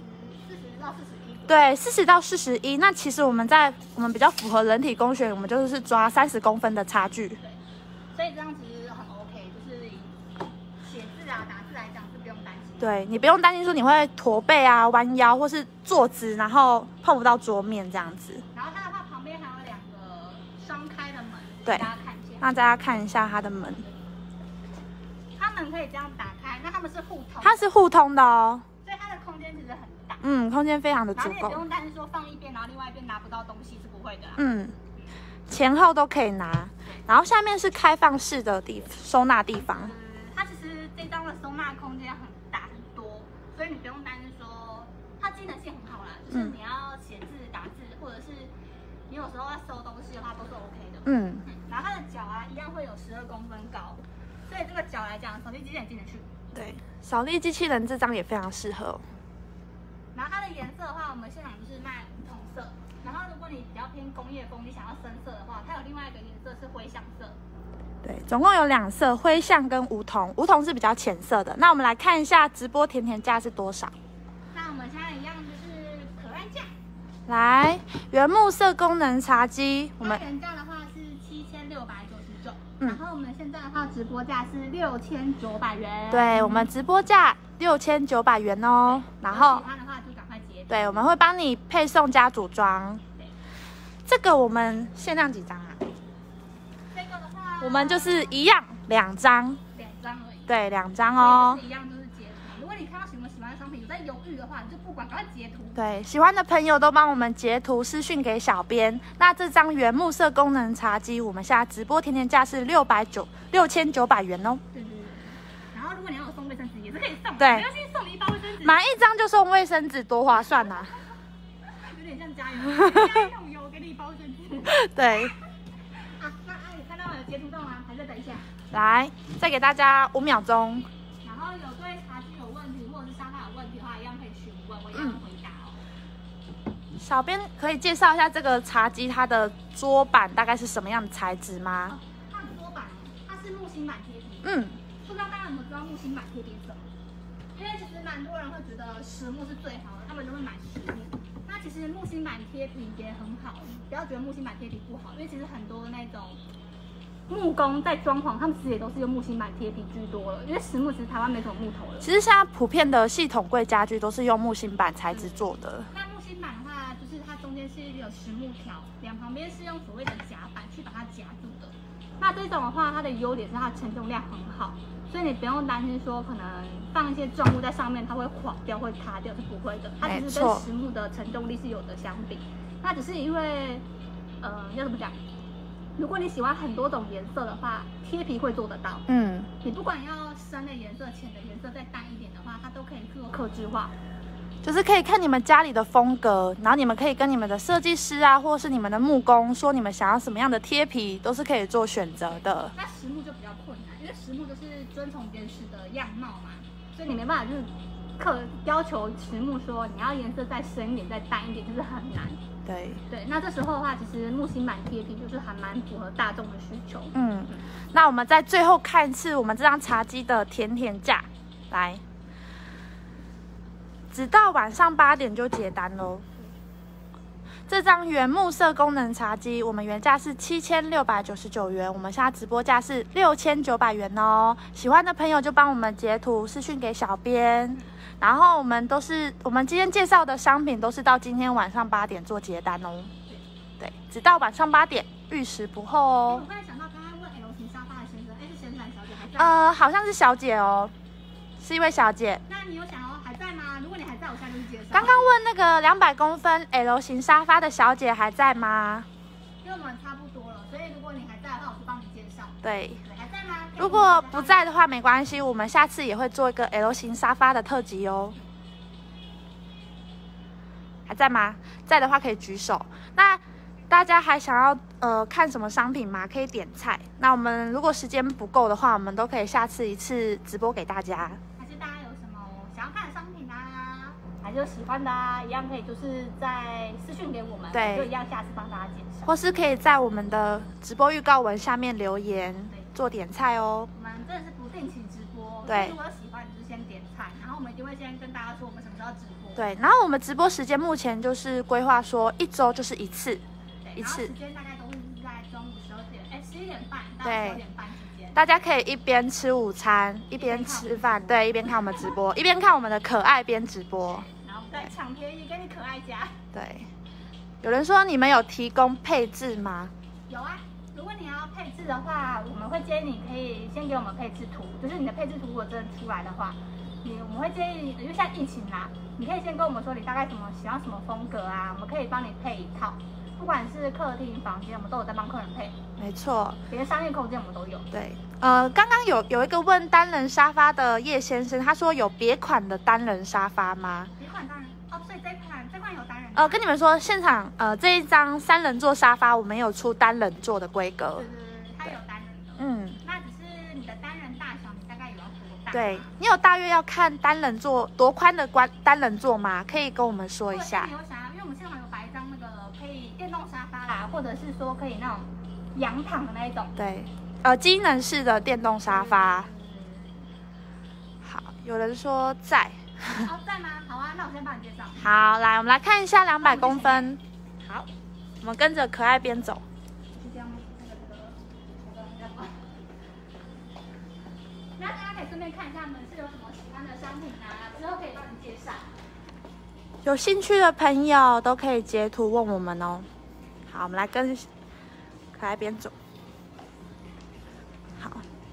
Speaker 1: 40到41。
Speaker 2: 对，40到41。那其实我们比较符合人体工学，我们就是抓30公分的差距。
Speaker 1: 对，所以这样其实很 OK， 就是以写字啊、打字来讲是不用担心。
Speaker 2: 对，你不用担心说你会驼背啊、弯腰，或是坐直然后碰不到桌面这样子。
Speaker 1: 然后它的话旁边还有2个双开的门，
Speaker 2: 对，
Speaker 1: 给大家看一下。
Speaker 2: 让大家看一下它的门。
Speaker 1: 它门可以这样打开，那它们是互通。
Speaker 2: 它是互通的哦。
Speaker 1: 所以它的空间其实很大。
Speaker 2: 空间非常的足
Speaker 1: 然后你也不
Speaker 2: 够。
Speaker 1: 用担心说放一边，然后另外一边拿不到东西，是不会的啦。
Speaker 2: 前后都可以拿。然后下面是开放式的收纳地方。
Speaker 1: 它其实这张的收纳空间很大很多，所以你不用担心说它机能性很好啦，就是你要写字、打字，或者是你有时候要收东西的话，都是 OK 的。然后它的脚啊，一样会有12公分高，所以这个脚来讲，扫地机器人进得去。
Speaker 2: 对，扫地机器人这张也非常适合。
Speaker 1: 然后它的颜色的话，我们现场就是卖无桐色。然后如果你比较偏工业风，你想要深色的话，它有另外一个颜色是灰象色。
Speaker 2: 对，总共有2色，灰象跟梧桐。梧桐是比较浅色的。那我们来看一下直播甜甜价是多少。
Speaker 1: 那我们现在一样就是可爱价。
Speaker 2: 来，原木色功能茶几，我们
Speaker 1: 原价的话是7699，然后我们现在的话直播价是6900元。
Speaker 2: 对，我们直播价6900元哦。然后
Speaker 1: 喜欢的话就赶快截图。
Speaker 2: 对，我们会帮你配送加组装。这个我们限量几张啊？
Speaker 1: 这个的话，
Speaker 2: 我们就是一样2张。
Speaker 1: 2张而已。
Speaker 2: 对，2张哦。
Speaker 1: 一样就是截图。如果你看到喜欢的商品有在犹豫的话，你就不管，赶快截图。
Speaker 2: 对，喜欢的朋友都帮我们截图私讯给小编。那这张原木色功能茶几，我们现在直播甜甜价是6900元哦。
Speaker 1: 对。然后如果你要有送卫生纸，也是可以送。
Speaker 2: 对，
Speaker 1: 没关系，送你1包卫生纸。
Speaker 2: 买1张就送卫生纸，多划算啊！
Speaker 1: 有点像加油油，给你1包卫生纸。
Speaker 2: 对。
Speaker 1: 啊，那你看到有截图到吗？还是等一下？
Speaker 2: 来，再给大家5秒钟。
Speaker 1: 然后有对茶几有问题，或者是沙发有问题的话，一样可以询问，我一样回答哦。
Speaker 2: 小编可以介绍一下这个茶几它的桌板大概是什么样的材质吗？
Speaker 1: 它的桌板它是木芯板贴皮。不知道大家有没有知道木芯板贴皮是什么？因为其实蛮多人会觉得实木是最好的，他们就会买实木。那其实木芯板贴皮也很好，不要觉得木芯板贴皮不好，因为其实很多那种木工在装潢，他们其实也都是用木芯板贴皮居多了，因为实木其实台湾没什么木头了。
Speaker 2: 其实现在普遍的系统柜家具都是用木芯板材质做的。
Speaker 1: 那木芯板的话，就是它中间是有实木条，两旁边是用所谓的夹板去把它夹住的。那这种的话，它的优点是它的承重量很好，所以你不用担心说可能放一些重物在上面它会垮掉、会塌掉，是不会的。它只是跟实木的承重力是有的相比。那只是因为，要怎么讲？如果你喜欢很多种颜色的话，贴皮会做得到。你不管要深的颜色、浅的颜色，再淡一点的话，它都可以做客制化。
Speaker 2: 就是可以看你们家里的风格，然后你们可以跟你们的设计师啊，或是你们的木工说你们想要什么样的贴皮，都是可以做选择的。
Speaker 1: 那实木就比较困难，因为实木就是遵从原始的样貌嘛，所以你没办法就是要求实木说你要颜色再深一点、再淡一点，就是很难。对，那这时候的话，其实木芯板贴皮就是还蛮符合大众的需求。
Speaker 2: 那我们在最后看一次我们这张茶几的甜甜价，来。直到晚上8点就结单喽。这张原木色功能茶几，我们原价是7699元，我们现在直播价是6900元哦。喜欢的朋友就帮我们截图私讯给小编，然后我们今天介绍的商品都是到今天晚上8点做结单哦。对，直到晚上8点，逾时不候哦。
Speaker 1: 我突然想到，刚刚问 L 型沙发的先生，是先生还是小姐还在？
Speaker 2: 好像是小姐哦，是一位小姐。
Speaker 1: 那你有想要还在吗？如果你还在，我现在就是介绍。
Speaker 2: 刚刚问那个200公分 L 型沙发的小姐还在吗？
Speaker 1: 因为我们差不多了，所以如果你还在的话，我就帮你介绍。
Speaker 2: 对，
Speaker 1: 还在吗？
Speaker 2: 如果不在的话没关系，我们下次也会做一个 L 型沙发的特辑哦。还在吗？在的话可以举手。那大家还想要看什么商品吗？可以点菜。那我们如果时间不够的话，我们都可以下次一次直播给大家。
Speaker 1: 还是大家有什么想要看的商品啊？还就喜欢的啊，一样可以就是在私讯给我们，
Speaker 2: 对，
Speaker 1: 就一样下次帮大家介绍，
Speaker 2: 或是可以在我们的直播预告文下面留言做点菜哦。
Speaker 1: 我们真的是不定期直播，
Speaker 2: 对，
Speaker 1: 如果喜欢你就先点菜，然后我们一定会先跟大家说我们什么时候直播。
Speaker 2: 对，然后我们直播时间目前就是规划说1周就是一次，
Speaker 1: 一次，时间大概都会是在中午11点半到12点半之间。
Speaker 2: 大家可以一边吃午餐一边吃饭，对，一边看我们直播，一边看我们的可爱边直播，
Speaker 1: 然后再抢便宜给你可爱家。
Speaker 2: 对，有人说你们有提供配置吗？
Speaker 1: 有啊，如果你要配置的话，我们会建议你可以先给我们配置图，就是你的配置图如果真的出来的话，我们会建议，因为现在疫情啦，你可以先跟我们说你大概喜欢什么风格啊，我们可以帮你配一套。不管是客厅、房间，我们都有在帮客人配。
Speaker 2: 没错，
Speaker 1: 连商业空间我们都有。
Speaker 2: 对，刚刚有一个问单人沙发的叶先生，他说有别款的单人沙发吗？
Speaker 1: 别款单人哦，所以这款有单人。
Speaker 2: 跟你们说，现场这一张3人座沙发，我们有出单人座的规格。
Speaker 1: 对，它有单人的。
Speaker 2: 那
Speaker 1: 只是你的单人大小，你大概有要多大？
Speaker 2: 对，你有大约要看单人座多宽的单人座吗？可以跟我们说一下。
Speaker 1: 因为我们现场有摆一张那个可以电动沙发啦，或者是说可以那种仰躺的那一种。
Speaker 2: 对，机能式的电动沙发。好，有人说在。
Speaker 1: 在吗？好啊，那我先帮你介绍。
Speaker 2: 好，来，我们来看一下200公分。好，我们跟着可爱边走。
Speaker 1: 那大家可以顺便看一下门市有什么喜欢的商品啊，之后可以帮你介绍。
Speaker 2: 有兴趣的朋友都可以截图问我们哦。好，我们来跟可爱边走。好，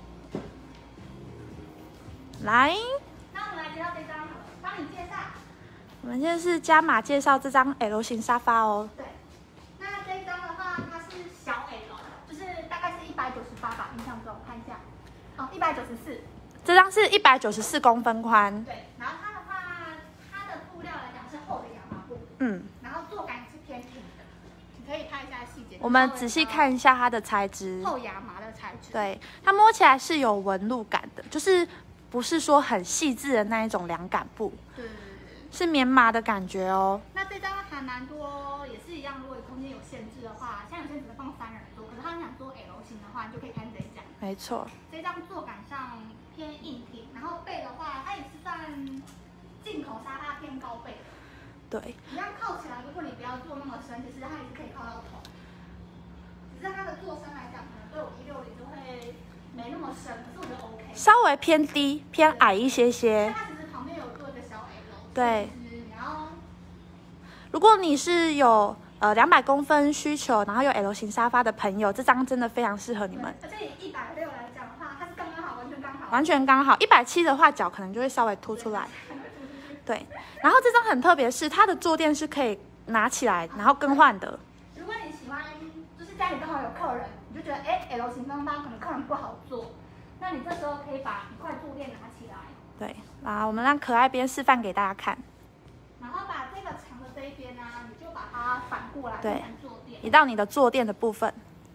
Speaker 2: 来。
Speaker 1: 那我们来介绍这张，帮你介绍。
Speaker 2: 我们现在是加码介绍这张 L 型沙发哦。
Speaker 1: 对。那这一张的话，它是小 L， 就是大概是198吧，印象中看一下。194。这
Speaker 2: 张是194公分宽。
Speaker 1: 对，然后它的话，它的布料来讲是厚的亚麻布。然后坐感是偏挺的，你可以看一下细节。
Speaker 2: 我们仔细看一下它的材质。
Speaker 1: 厚亚麻的材质。
Speaker 2: 对，它摸起来是有纹路感的，就是不是说很细致的那一种凉感布。
Speaker 1: 对。
Speaker 2: 是棉麻的感觉哦。
Speaker 1: 那这张还蛮多，也是一样。如果空间有限制的话，像有些只能放3人座，可是他想做 L 型的话，你就可以看这一张。
Speaker 2: 没错。
Speaker 1: 这张坐感上偏硬挺，然后背的话，它也是算进口沙发偏高背的。
Speaker 2: 对。
Speaker 1: 一样靠起来，如果你不要坐那么深，其实它也是可以靠到头。只是它的坐深来讲，可能对我160就会没那么深，可是我觉得 OK。
Speaker 2: 稍微偏低、偏矮一些些。
Speaker 1: 它其实旁边有做一个小 L。
Speaker 2: 对。如果你是有200公分需求，然后有 L 型沙发的朋友，这张真的非常适合你们。
Speaker 1: 而且以160来讲的话，它是刚刚好，完全刚好。
Speaker 2: 完全刚好，170的话脚可能就会稍微凸出来。对，然后这张很特别，是它的坐垫是可以拿起来，然后更换的。
Speaker 1: 如果你喜欢，就是家里刚好有客人，你就觉得L 型沙发可能客人不好坐，那你这时候可以把一块坐垫拿起来。
Speaker 2: 对，啊，我们让可爱边示范给大家看。
Speaker 1: 然后把这个长的这一边呢，你就把它反过来变成坐垫，
Speaker 2: 移到你的坐垫的部分。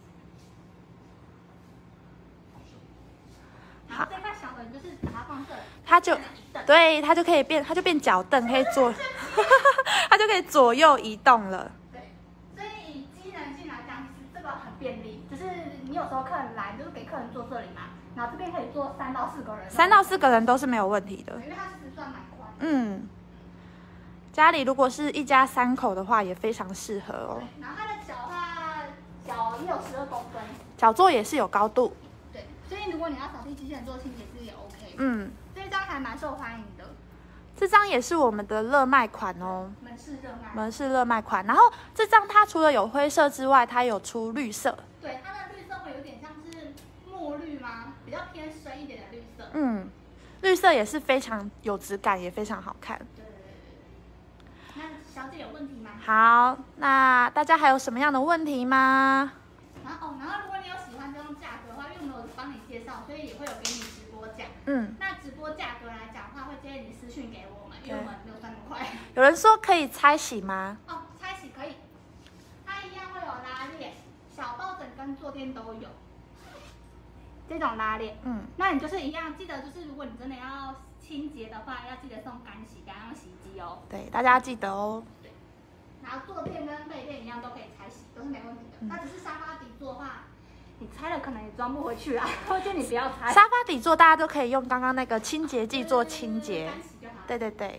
Speaker 1: 好，这块小的你就是把它放这里，
Speaker 2: 它就对，它就可以变，它就变脚凳，可以坐，它就可以左右移动了。
Speaker 1: 对，所以以机能性来讲，其实这个很便利，就是你有时候客人来，就是给客人坐这里嘛，然后这边可以坐3到4个人，3
Speaker 2: 到4个人都是没有问题的，
Speaker 1: 因为它其实算蛮宽。
Speaker 2: 家里如果是一家3口的话，也非常适合哦。
Speaker 1: 然后它的脚的话，脚也有12公分，
Speaker 2: 脚座也是有高度。
Speaker 1: 对，所以如果你要扫地机器人做清洁是也 OK。这一张还蛮受欢迎的。
Speaker 2: 这张也是我们的热卖款哦，
Speaker 1: 门
Speaker 2: 市热卖款。然后这张它除了有灰色之外，它有出绿色。
Speaker 1: 对，它的绿色会有点像是墨绿吗？比较偏深一点的绿色。
Speaker 2: 绿色也是非常有质感，也非常好看。
Speaker 1: 那小姐有问题吗？
Speaker 2: 好，那大家还有什么样的问题吗？
Speaker 1: 然后如果你有喜欢这种价格的话，因为我们有帮你介绍，所以也会有给你直播价。那直播价格来讲的话，会建议你私讯给我们，因为我们没有算那么快。
Speaker 2: 有人说可以拆洗吗？
Speaker 1: 拆洗可以，它一样会有拉链、小抱枕跟坐垫都有。 这种拉链，
Speaker 2: 嗯，
Speaker 1: 那你就是一样，记得就是如果你真的要清洁的话，要记得送干洗，不要用洗衣机哦。
Speaker 2: 对，大家要记得哦。
Speaker 1: 然后坐垫跟背垫一样都可以拆洗，都是没问题的。那只是沙发底座的话，你拆了可能也装不回去啊，我建议你不要拆。
Speaker 2: 沙发底座大家都可以用刚刚那个清洁剂做清洁，
Speaker 1: 干洗就好了。
Speaker 2: 对对对。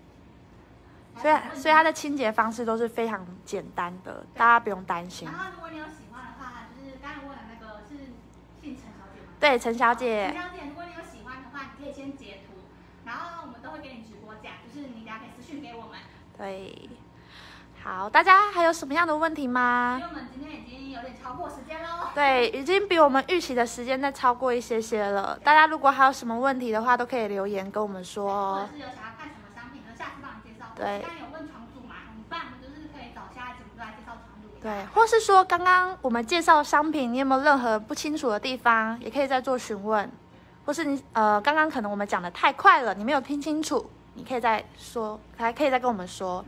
Speaker 2: 所以它的清洁方式都是非常简单的，大家不用担心。
Speaker 1: 然后如果你有喜欢的话，就是刚才问的那个是姓陈小姐吗？
Speaker 2: 对，陈小姐。
Speaker 1: 陈小姐，如果你有喜欢的话，你可以先截图，然后我们都会给你直播价，就是你等下可以私讯给我们。
Speaker 2: 对。好，大家还有什么样的问题吗？
Speaker 1: 因为我们今天已经有点超过时间喽。
Speaker 2: 对，已经比我们预期的时间再超过一些些了。大家如果还有什么问题的话，都可以留言跟我们说哦。
Speaker 1: 或者是有想要看什么商品的，下次帮你介绍。
Speaker 2: 对。
Speaker 1: 刚刚有问床组嘛，很棒，我们就是可以找下一集我们就来介绍床组。
Speaker 2: 对，或是说刚刚我们介绍的商品，你有没有任何不清楚的地方，也可以再做询问。或是你刚刚可能我们讲的太快了，你没有听清楚，你可以再说，还可以再跟我们说。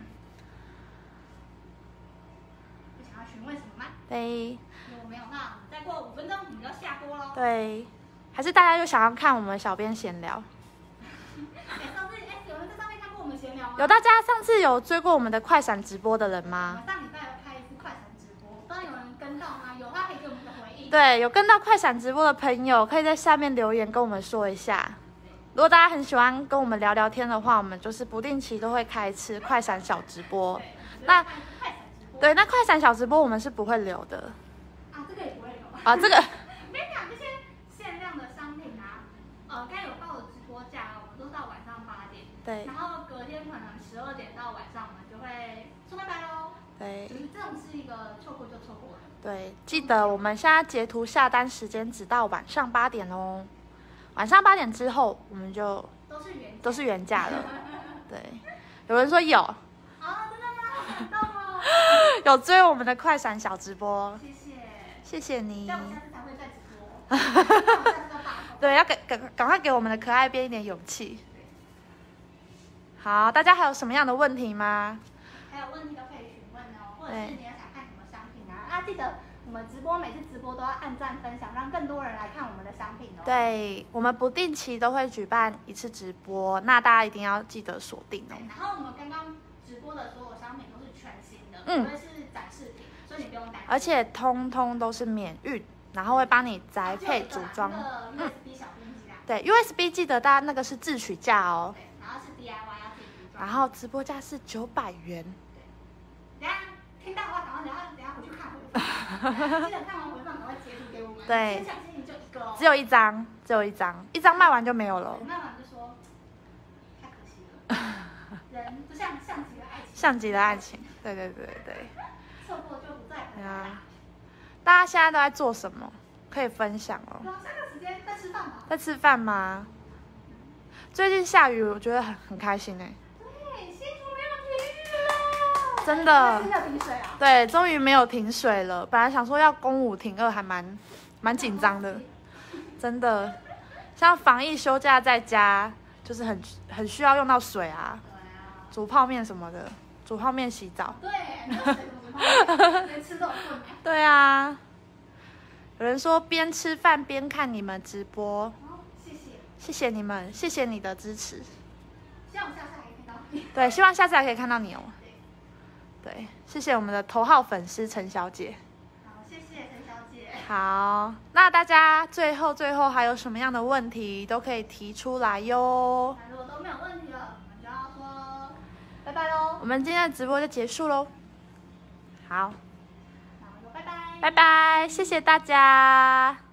Speaker 1: 问什么吗？
Speaker 2: 对。
Speaker 1: 如果没有的话，再过5分钟我们就要下锅喽。
Speaker 2: 对，还是大家就想要看我们小编闲聊？
Speaker 1: 上次有人在上面看过我们闲聊吗？
Speaker 2: 有，大家上次有追过我们的快闪直播的人吗？
Speaker 1: 我们上礼拜有开一次快闪直播，不知道有人跟到吗？有的话可以给我们的回应。
Speaker 2: 对，有跟到快闪直播的朋友，可以在下面留言跟我们说一下。如果大家很喜欢跟我们聊聊天的话，我们就是不定期都会开一次快闪小直播。那对，那快闪小直播我们是不会留的。
Speaker 1: 啊，这个也不会留。
Speaker 2: 啊，这个。
Speaker 1: 我跟你讲，这些限量的商品啊，刚才有报的直播价，我们都到晚上8点。
Speaker 2: 对。
Speaker 1: 然后隔天可能12点到晚上，我们就会说拜拜喽。
Speaker 2: 对。
Speaker 1: 就是这种是一个错过就错过了。
Speaker 2: 对，记得我们现在截图下单时间只到晚上8点哦。晚上8点之后，我们就都是原价了。对。有人说有。
Speaker 1: 啊，真的吗？感动哦。
Speaker 2: 有追我们的快闪小直播，
Speaker 1: 谢谢，
Speaker 2: 谢谢你。
Speaker 1: 这样我下次才会再直播。
Speaker 2: 对，要赶快给我们的可爱编一点勇气。好，大家还有什么样的问题吗？
Speaker 1: 还有问题都可以询问哦，或者是你要想看什么商品啊？记得我们直播每次直播都要按赞分享，让更多人来看我们的商品哦。
Speaker 2: 对，我们不定期都会举办一次直播，那大家一定要记得锁定哦。
Speaker 1: 然后我们刚刚直播的所有商品都是全新的，因为是展示品，所以你不用担心。
Speaker 2: 而且通通都是免运，然后会帮你宅配组装。
Speaker 1: USB 小编辑啦。
Speaker 2: 对 ，USB 记得大家那个是自取价哦。
Speaker 1: 对，然后是 DIY 要自己组装。
Speaker 2: 然后直播价是900元。
Speaker 1: 对。等下听到的话，赶快等下回去看回放。记得看完回放赶快截图给我们。
Speaker 2: 对。
Speaker 1: 相机你就一个哦。
Speaker 2: 只有一张，一张卖完就没有了。
Speaker 1: 卖完就说太可惜了。人就像像极了爱情。
Speaker 2: 像极了爱情，对。
Speaker 1: 错过就不再回来了。
Speaker 2: 大家现在都在做什么？可以分享哦。
Speaker 1: 下个时间在吃饭吧。
Speaker 2: 在吃饭吗？最近下雨，我觉得很开心哎。
Speaker 1: 对，新竹没有停雨了。
Speaker 2: 真的。
Speaker 1: 没有停水啊。
Speaker 2: 对，终于没有停水了。本来想说要公5停2，还蛮紧张的。真的，像防疫休假在家，就是很需要用到水啊。煮泡面什么的，煮泡面洗澡。
Speaker 1: 对，没有水怎么煮泡面？连吃都有困难。
Speaker 2: 对啊。有人说边吃饭边看你们直播，谢谢你们，谢谢你的支持。
Speaker 1: 希望下次还可以看到你。
Speaker 2: 对，希望下次还可以看到你哦。对，谢谢我们的头号粉丝陈小姐。
Speaker 1: 好，谢谢陈小姐。
Speaker 2: 好，那大家最后还有什么样的问题都可以提出来哟。
Speaker 1: 如果都没有问题了，我们就要说拜拜喽。
Speaker 2: 我们今天的直播就结束喽。好。
Speaker 1: 拜拜。
Speaker 2: 拜拜，谢谢大家。